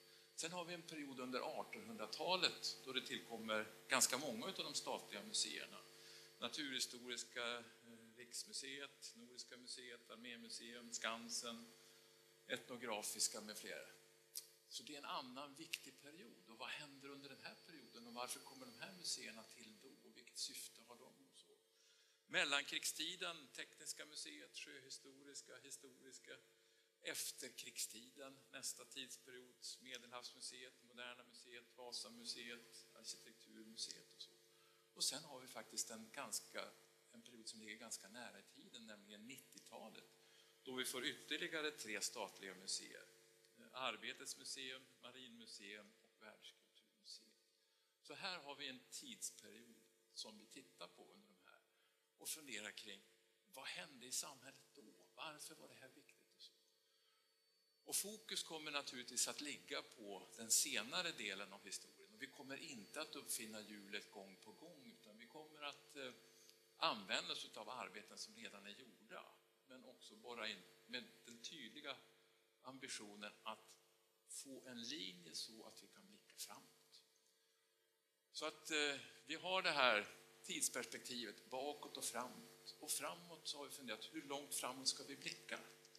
Sen har vi en period under artonhundratalet då det tillkommer ganska många av de statliga museerna. Naturhistoriska Riksmuseet, Nordiska museet, Armémuseum, Skansen, etnografiska med flera. Så det är en annan viktig period. Och vad händer under den här perioden och varför kommer de här museerna till då och vilket syfte har de? Och så. Mellankrigstiden, Tekniska museet, Sjöhistoriska, Historiska. Efterkrigstiden, nästa tidsperiod, Medelhavsmuseet, Moderna museet, Vasamuseet, Arkitekturmuseet och så. Och sen har vi faktiskt en, ganska, en period som ligger ganska nära i tiden, nämligen nittiotalet, då vi får ytterligare tre statliga museer. Arbetets museum, Marinmuseum och Världskulturmuseet. Så här har vi en tidsperiod som vi tittar på under de här och funderar kring vad hände i samhället då? Varför var det här viktigt? Och, så? Och fokus kommer naturligtvis att ligga på den senare delen av historien. Och vi kommer inte att uppfinna hjulet gång på gång, utan vi kommer att eh, använda oss av arbeten som redan är gjorda, men också bara in med den tydliga ambitionen att få en linje så att vi kan blicka framåt. Så att eh, vi har det här tidsperspektivet bakåt och framåt. Och framåt så har vi funderat, hur långt framåt ska vi blicka?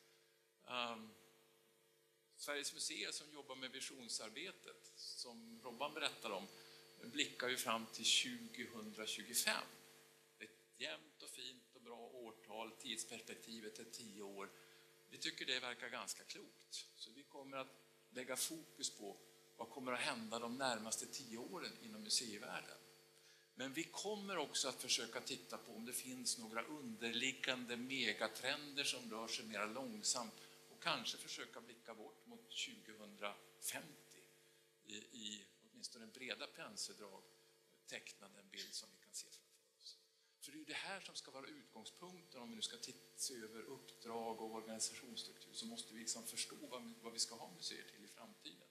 Um, Sveriges museer som jobbar med visionsarbetet, som Robban berättar om, blickar ju fram till tjugohundratjugofem. Ett jämnt och fint och bra årtal, tidsperspektivet är tio år. Vi tycker det verkar ganska klokt. Så vi kommer att lägga fokus på vad kommer att hända de närmaste tio åren inom museivärlden. Men vi kommer också att försöka titta på om det finns några underliggande megatrender som rör sig mer långsamt och kanske försöka blicka bort mot tjugohundrafemtio i, i åtminstone breda penseldrag teckna den bild som vi kan se framför oss. För det är det här som ska vara utgångspunkten om vi nu ska se över uppdrag och organisationsstruktur, så måste vi liksom förstå vad, vad vi ska ha museer till i framtiden.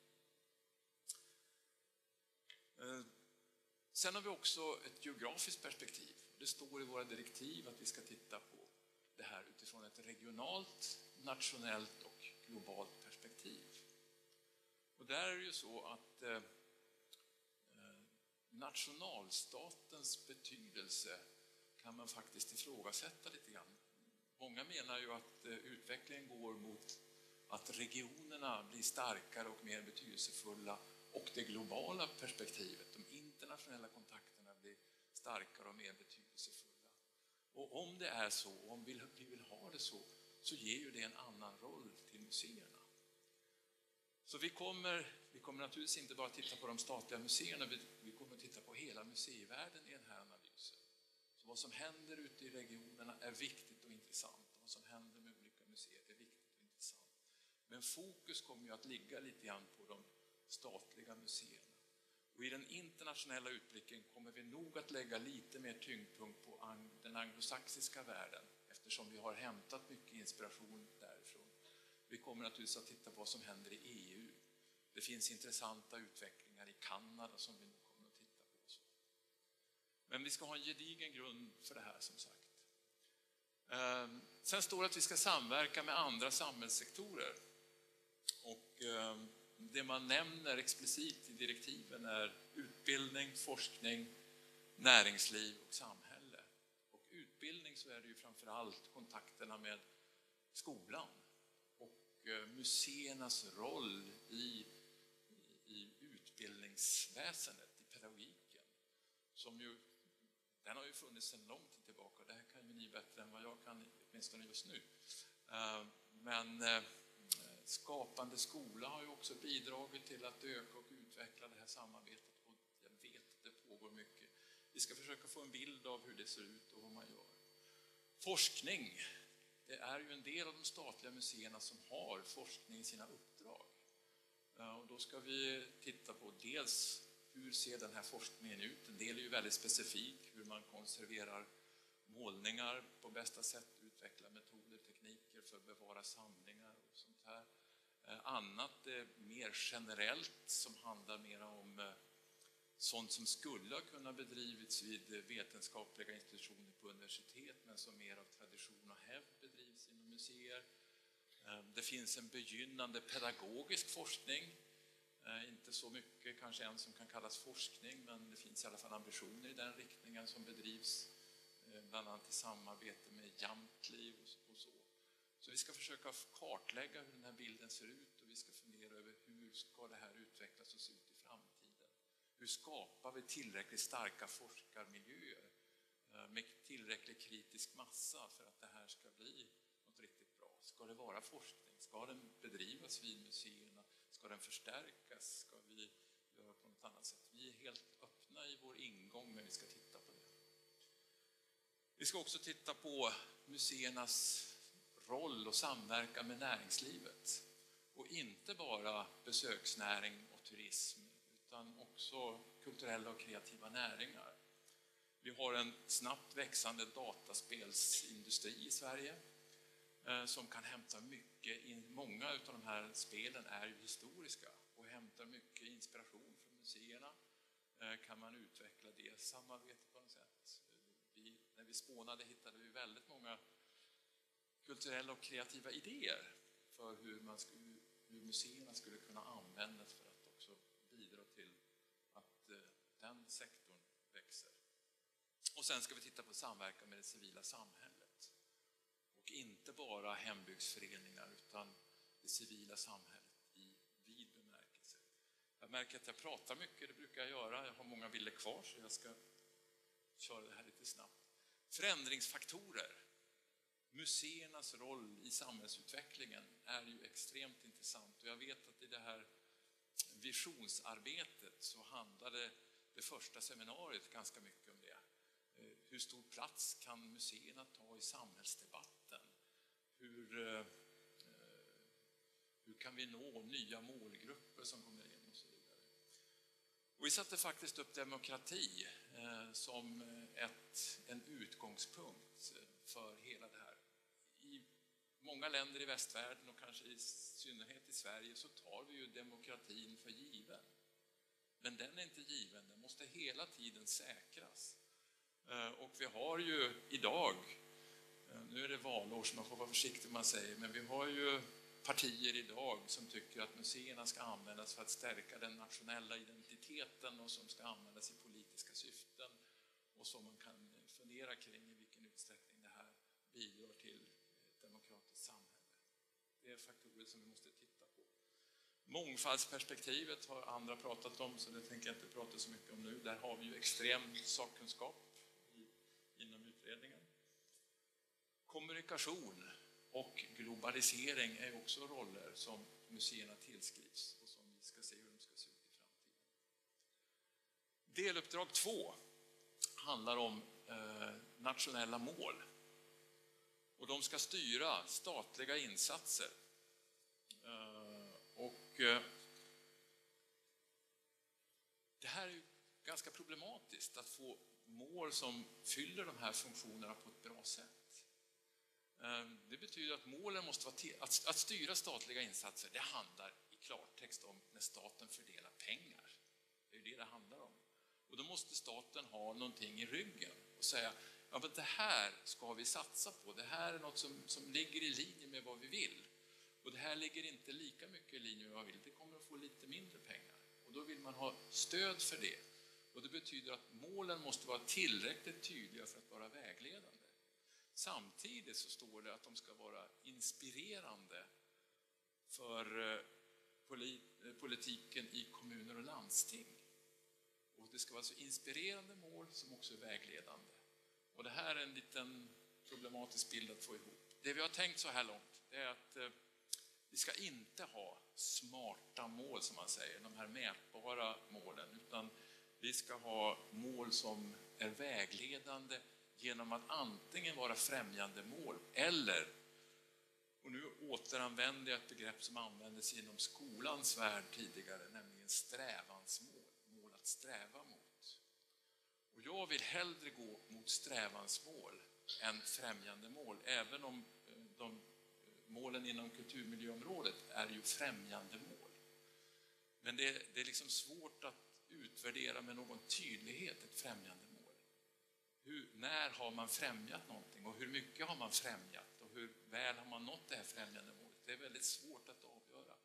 Sen har vi också ett geografiskt perspektiv. Det står i våra direktiv att vi ska titta på det här utifrån ett regionalt, nationellt och globalt perspektiv. Och där är det ju så att eh, nationalstatens betydelse kan man faktiskt ifrågasätta lite grann. Många menar ju att eh, utvecklingen går mot att regionerna blir starkare och mer betydelsefulla och det globala perspektivet, de internationella kontakterna blir starkare och mer betydelsefulla. Och om det är så, om vi vill ha det så, så ger ju det en annan roll till museerna. Så vi kommer, vi kommer naturligtvis inte bara titta på de statliga museerna, vi, vi kommer titta på hela museivärlden i den här analysen. Så vad som händer ute i regionerna är viktigt och intressant, och vad som händer med olika museer är viktigt och intressant. Men fokus kommer ju att ligga lite grann på de statliga museerna. Och i den internationella utblicken kommer vi nog att lägga lite mer tyngdpunkt på ang- den anglosaxiska världen, eftersom vi har hämtat mycket inspiration därifrån. Vi kommer naturligtvis att titta på vad som händer i E U. Det finns intressanta utvecklingar i Kanada som vi nog kommer att titta på. Så. Men vi ska ha en gedigen grund för det här, som sagt. Ehm, sen står det att vi ska samverka med andra samhällssektorer. Och ehm, det man nämner explicit i direktiven är utbildning, forskning, näringsliv och samhälle. Och utbildning, så är det ju framförallt kontakterna med skolan och museernas roll i, i utbildningsväsendet, i pedagogiken. Som ju, den har ju funnits sedan lång tid tillbaka. Det här kan ju ni bättre än vad jag kan, åtminstone just nu. Men Skapande skola har ju också bidragit till att öka och utveckla det här samarbetet, och jag vet att det pågår mycket. Vi ska försöka få en bild av hur det ser ut och vad man gör. Forskning, det är ju en del av de statliga museerna som har forskning i sina uppdrag. Och då ska vi titta på dels hur ser den här forskningen ut. En del är ju väldigt specifik, hur man konserverar målningar på bästa sätt, utveckla metoder, tekniker för att bevara samlingar och sånt här. Annat är mer generellt, som handlar mer om sånt som skulle kunna bedrivits vid vetenskapliga institutioner på universitet, men som mer av tradition och hävd bedrivs inom museer. Det finns en begynnande pedagogisk forskning Eh, inte så mycket kanske än som kan kallas forskning, men det finns i alla fall ambitioner i den riktningen som bedrivs eh, bland annat i samarbete med Jamtli och, och så. Så vi ska försöka kartlägga hur den här bilden ser ut och vi ska fundera över hur ska det här utvecklas och se ut i framtiden. Hur skapar vi tillräckligt starka forskarmiljöer eh, med tillräckligt kritisk massa för att det här ska bli något riktigt bra? Ska det vara forskning? Ska den bedrivas vid museerna? Ska den förstärkas? Ska vi göra på något annat sätt? Vi är helt öppna i vår ingång, men vi ska titta på det. Vi ska också titta på museernas roll och samverkan med näringslivet. Och inte bara besöksnäring och turism, utan också kulturella och kreativa näringar. Vi har en snabbt växande dataspelsindustri i Sverige som kan hämta mycket, många av de här spelen är ju historiska och hämtar mycket inspiration från museerna. Kan man utveckla det samarbetet på något sätt? Vi, när vi spånade hittade vi väldigt många kulturella och kreativa idéer för hur, man skulle, hur museerna skulle kunna användas för att också bidra till att den sektorn växer. Och sen ska vi titta på samverkan med det civila samhället. Och inte bara hembygdsföreningar utan det civila samhället i vid bemärkelse. Jag märker att jag pratar mycket, det brukar jag göra. Jag har många bilder kvar så jag ska köra det här lite snabbt. Förändringsfaktorer. Museernas roll i samhällsutvecklingen är ju extremt intressant och jag vet att i det här visionsarbetet så handlade det första seminariet ganska mycket om det. Hur stor plats kan museerna ta i samhällsdebatten? Hur, eh, hur kan vi nå nya målgrupper som kommer in och så vidare? Och vi satte faktiskt upp demokrati eh, som ett, en utgångspunkt för hela det här. I många länder i västvärlden och kanske i synnerhet i Sverige så tar vi ju demokratin för given. Men den är inte given, den måste hela tiden säkras. Och vi har ju idag, nu är det valår så man får vara försiktig man säger, men vi har ju partier idag som tycker att museerna ska användas för att stärka den nationella identiteten och som ska användas i politiska syften och som man kan fundera kring i vilken utsträckning det här bidrar till ett demokratiskt samhälle. Det är faktorer som vi måste titta på. Mångfaldsperspektivet har andra pratat om så det tänker jag inte prata så mycket om nu. Där har vi ju extrem sakkunskap inom utredningen. Kommunikation och globalisering är också roller som museerna tillskrivs och som vi ska se hur de ska se ut i framtiden. Deluppdrag två handlar om eh, nationella mål och de ska styra statliga insatser. Eh, och eh, det här är ju ganska problematiskt att få mål som fyller de här funktionerna på ett bra sätt. Det betyder att målen måste vara till, att, att styra statliga insatser, det handlar i klartext om när staten fördelar pengar. Det är ju det det handlar om. Och då måste staten ha någonting i ryggen och säga, ja men det här ska vi satsa på, det här är något som, som ligger i linje med vad vi vill. Och det här ligger inte lika mycket i linje med vad vi vill, det kommer att få lite mindre pengar. Och då vill man ha stöd för det. Och det betyder att målen måste vara tillräckligt tydliga för att vara vägledande. Samtidigt så står det att de ska vara inspirerande för politiken i kommuner och landsting. Och det ska vara så inspirerande mål som också är vägledande. Och det här är en liten problematisk bild att få ihop. Det vi har tänkt så här långt är att vi ska inte ha smarta mål som man säger, de här mätbara målen, utan vi ska ha mål som är vägledande genom att antingen vara främjande mål eller, och nu återanvänder jag ett begrepp som användes inom skolans värld tidigare, nämligen strävansmål, mål att sträva mot. Och jag vill hellre gå mot strävansmål än främjande mål, även om de målen inom kulturmiljöområdet är ju främjande mål. Men det, det är liksom svårt att utvärdera med någon tydlighet ett främjande mål. Hur, när har man främjat någonting och hur mycket har man främjat och hur väl har man nått det här främjande målet? Det är väldigt svårt att avgöra.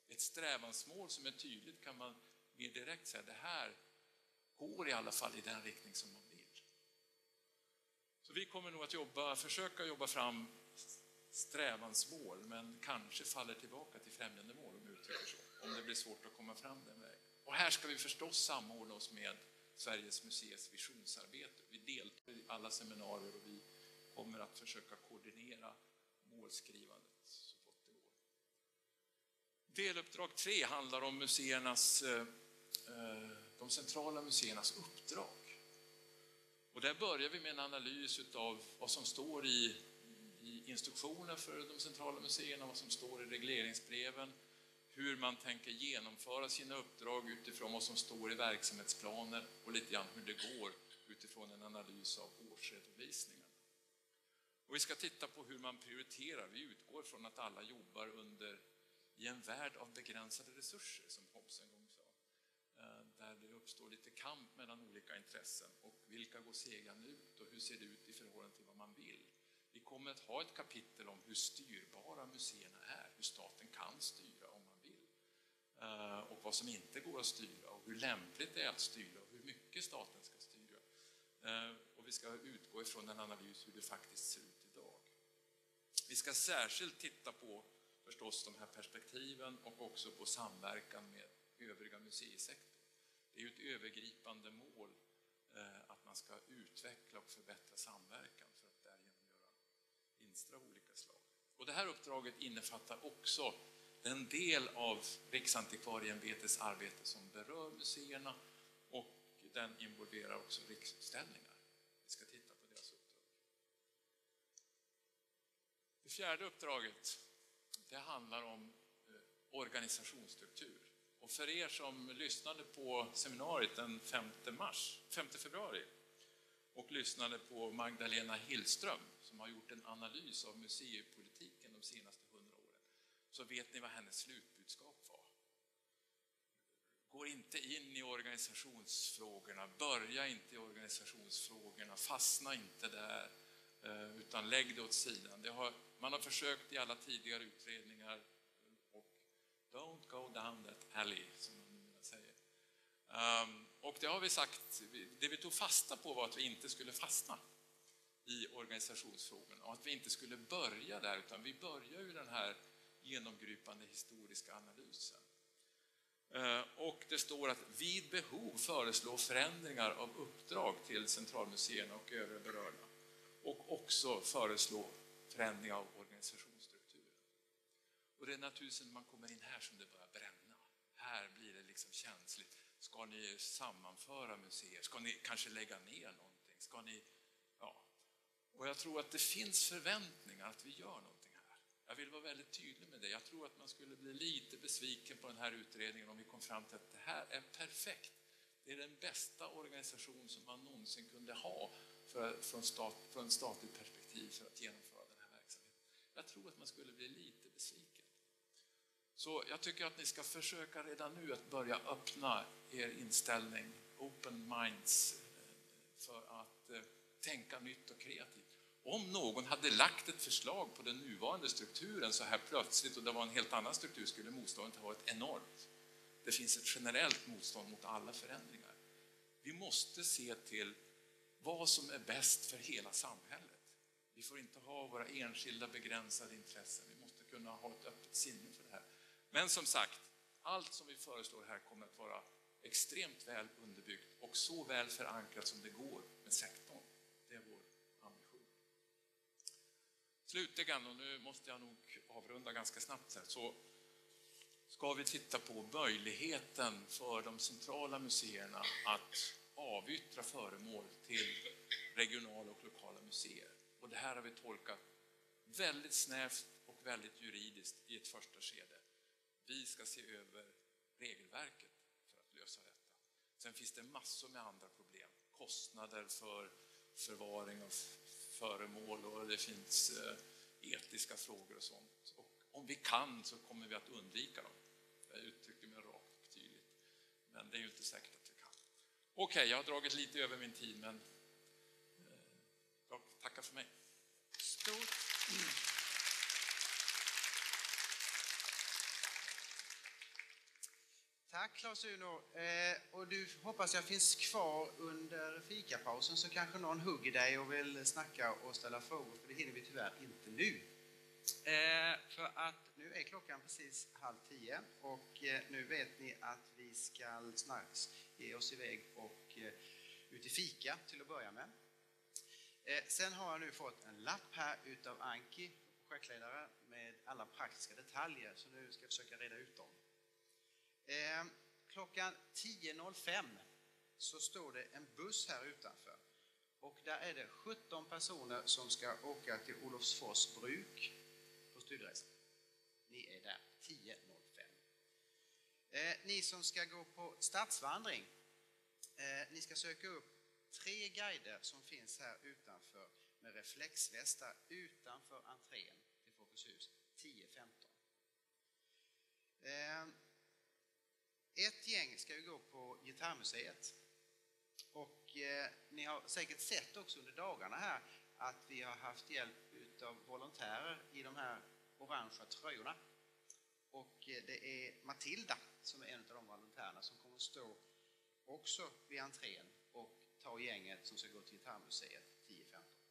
Ett strävansmål som är tydligt kan man mer direkt säga det här går i alla fall i den riktning som man vill. Så vi kommer nog att jobba, försöka jobba fram strävansmål, men kanske faller tillbaka till främjandemål om uttrycker så, om det blir svårt att komma fram den vägen. Och här ska vi förstås samordna oss med Sveriges museets visionsarbete. Vi deltar i alla seminarier och vi kommer att försöka koordinera målskrivandet så gott det går. Deluppdrag tre handlar om museernas, de centrala museernas uppdrag. Och där börjar vi med en analys av vad som står i, i instruktioner för de centrala museerna, vad som står i regleringsbreven, hur man tänker genomföra sina uppdrag utifrån vad som står i verksamhetsplaner och lite grann hur det går utifrån en analys av årsredovisningarna. Och vi ska titta på hur man prioriterar. Vi utgår från att alla jobbar under i en värld av begränsade resurser, som Hobbes en gång sa. Där det uppstår lite kamp mellan olika intressen och vilka går segrande ut och hur ser det ut i förhållande till vad man vill. Vi kommer att ha ett kapitel om hur styrbara museerna är, hur staten kan styra om man vill. Och vad som inte går att styra och hur lämpligt det är att styra och hur mycket staten ska styra. Och vi ska utgå ifrån en analys hur det faktiskt ser ut idag. Vi ska särskilt titta på förstås de här perspektiven och också på samverkan med övriga museisektorn. Det är ju ett övergripande mål att man ska utveckla och förbättra samverkan för att därigenom göra vinster av olika slag. Och det här uppdraget innefattar också den del av Riksantikvarieämbetets arbete som berör museerna och den involverar också Riksutställningar. Vi ska titta på deras uppdrag. Det fjärde uppdraget, det handlar om organisationsstruktur. Och för er som lyssnade på seminariet den femte mars, femte februari och lyssnade på Magdalena Hillström som har gjort en analys av museipolitiken de senaste hundra åren, så vet ni vad hennes slutbudskap var. Gå inte in i organisationsfrågorna, börja inte i organisationsfrågorna, fastna inte där, utan lägg det åt sidan. Det har, man har försökt i alla tidigare utredningar och don't go down that alley, som man numera säger. Um, och det har vi sagt, det vi tog fasta på var att vi inte skulle fastna i organisationsfrågorna och att vi inte skulle börja där, utan vi börjar ju den här genomgripande historiska analysen. Uh, och det står att vid behov föreslå förändringar av uppdrag till centralmuseerna och övriga berörda och också föreslå förändringar av organisationsstrukturen. Och det är naturligtvis när man kommer in här som det börjar bränna. Här blir det liksom känsligt. Ska ni sammanföra museer? Ska ni kanske lägga ner någonting? Ska ni, ja. Och jag tror att det finns förväntningar att vi gör någonting här. Jag vill vara väldigt tydlig med det. Jag tror att man skulle bli lite besviken på den här utredningen om vi kom fram till att det här är perfekt. Det är den bästa organisation som man någonsin kunde ha för, från, stat, från ett statligt perspektiv för att genomföra den här verksamheten. Jag tror att man skulle bli lite besviken. Så jag tycker att ni ska försöka redan nu att börja öppna er inställning, open minds, för att tänka nytt och kreativt. Om någon hade lagt ett förslag på den nuvarande strukturen så här plötsligt och det var en helt annan struktur, skulle motståndet ha varit enormt. Det finns ett generellt motstånd mot alla förändringar. Vi måste se till vad som är bäst för hela samhället. Vi får inte ha våra enskilda begränsade intressen. Vi måste kunna ha ett öppet sinne för det här. Men som sagt, allt som vi föreslår här kommer att vara extremt väl underbyggt och så väl förankrat som det går med sektorn. Det är vår ambition. Slutligen, och nu måste jag nog avrunda ganska snabbt här, så ska vi titta på möjligheten för de centrala museerna att avyttra föremål till regionala och lokala museer. Och det här har vi tolkat väldigt snävt och väldigt juridiskt i ett första skede. Vi ska se över regelverket för att lösa detta. Sen finns det massor med andra problem. Kostnader för förvaring av föremål och det finns etiska frågor och sånt. Och om vi kan så kommer vi att undvika dem. Jag uttrycker mig rakt och tydligt. Men det är ju inte säkert att vi kan. Okej, jag har dragit lite över min tid, men jag tackar för mig. Stort. Tack Claes-Uno. Eh, och du hoppas jag finns kvar under fikapausen så kanske någon hugger dig och vill snacka och ställa frågor, för det hinner vi tyvärr inte nu. Eh, för att nu är klockan precis halv tio och eh, nu vet ni att vi ska snart ge oss iväg och eh, ut i fika till att börja med. Eh, sen har jag nu fått en lapp här utav Anki, projektledare, med alla praktiska detaljer, så nu ska jag försöka reda ut dem. Eh, klockan tio noll fem så står det en buss här utanför och där är det sjutton personer som ska åka till Olofsfors bruk på studieresa. Ni är där tio noll fem. Eh, ni som ska gå på stadsvandring, eh, ni ska söka upp tre guider som finns här utanför med reflexvästar utanför entrén till Folkets hus tio femton. Eh, ett gäng ska ju gå på Gitarrmuseet och eh, ni har säkert sett också under dagarna här att vi har haft hjälp av volontärer i de här orangea tröjorna. Och eh, det är Matilda som är en av de volontärerna som kommer att stå också vid entrén och ta gänget som ska gå till Gitarrmuseet tio femton.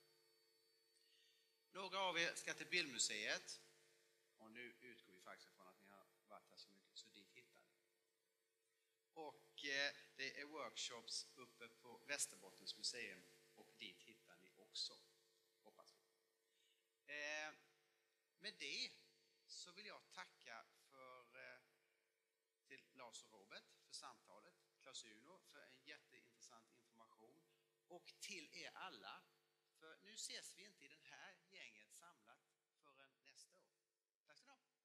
Några av er ska till Bildmuseet och nu utgår vi faktiskt från att ni har varit här så mycket så dit hittar ni. Och eh, det är workshops uppe på Västerbottens museum och dit hittar ni också, hoppas vi. Eh, med det så vill jag tacka för eh, till Lars och Robert för samtalet, Claes-Uno för en jätteintressant information och till er alla, för nu ses vi inte i den här gänget samlat förrän nästa år. Tack ska ni ha.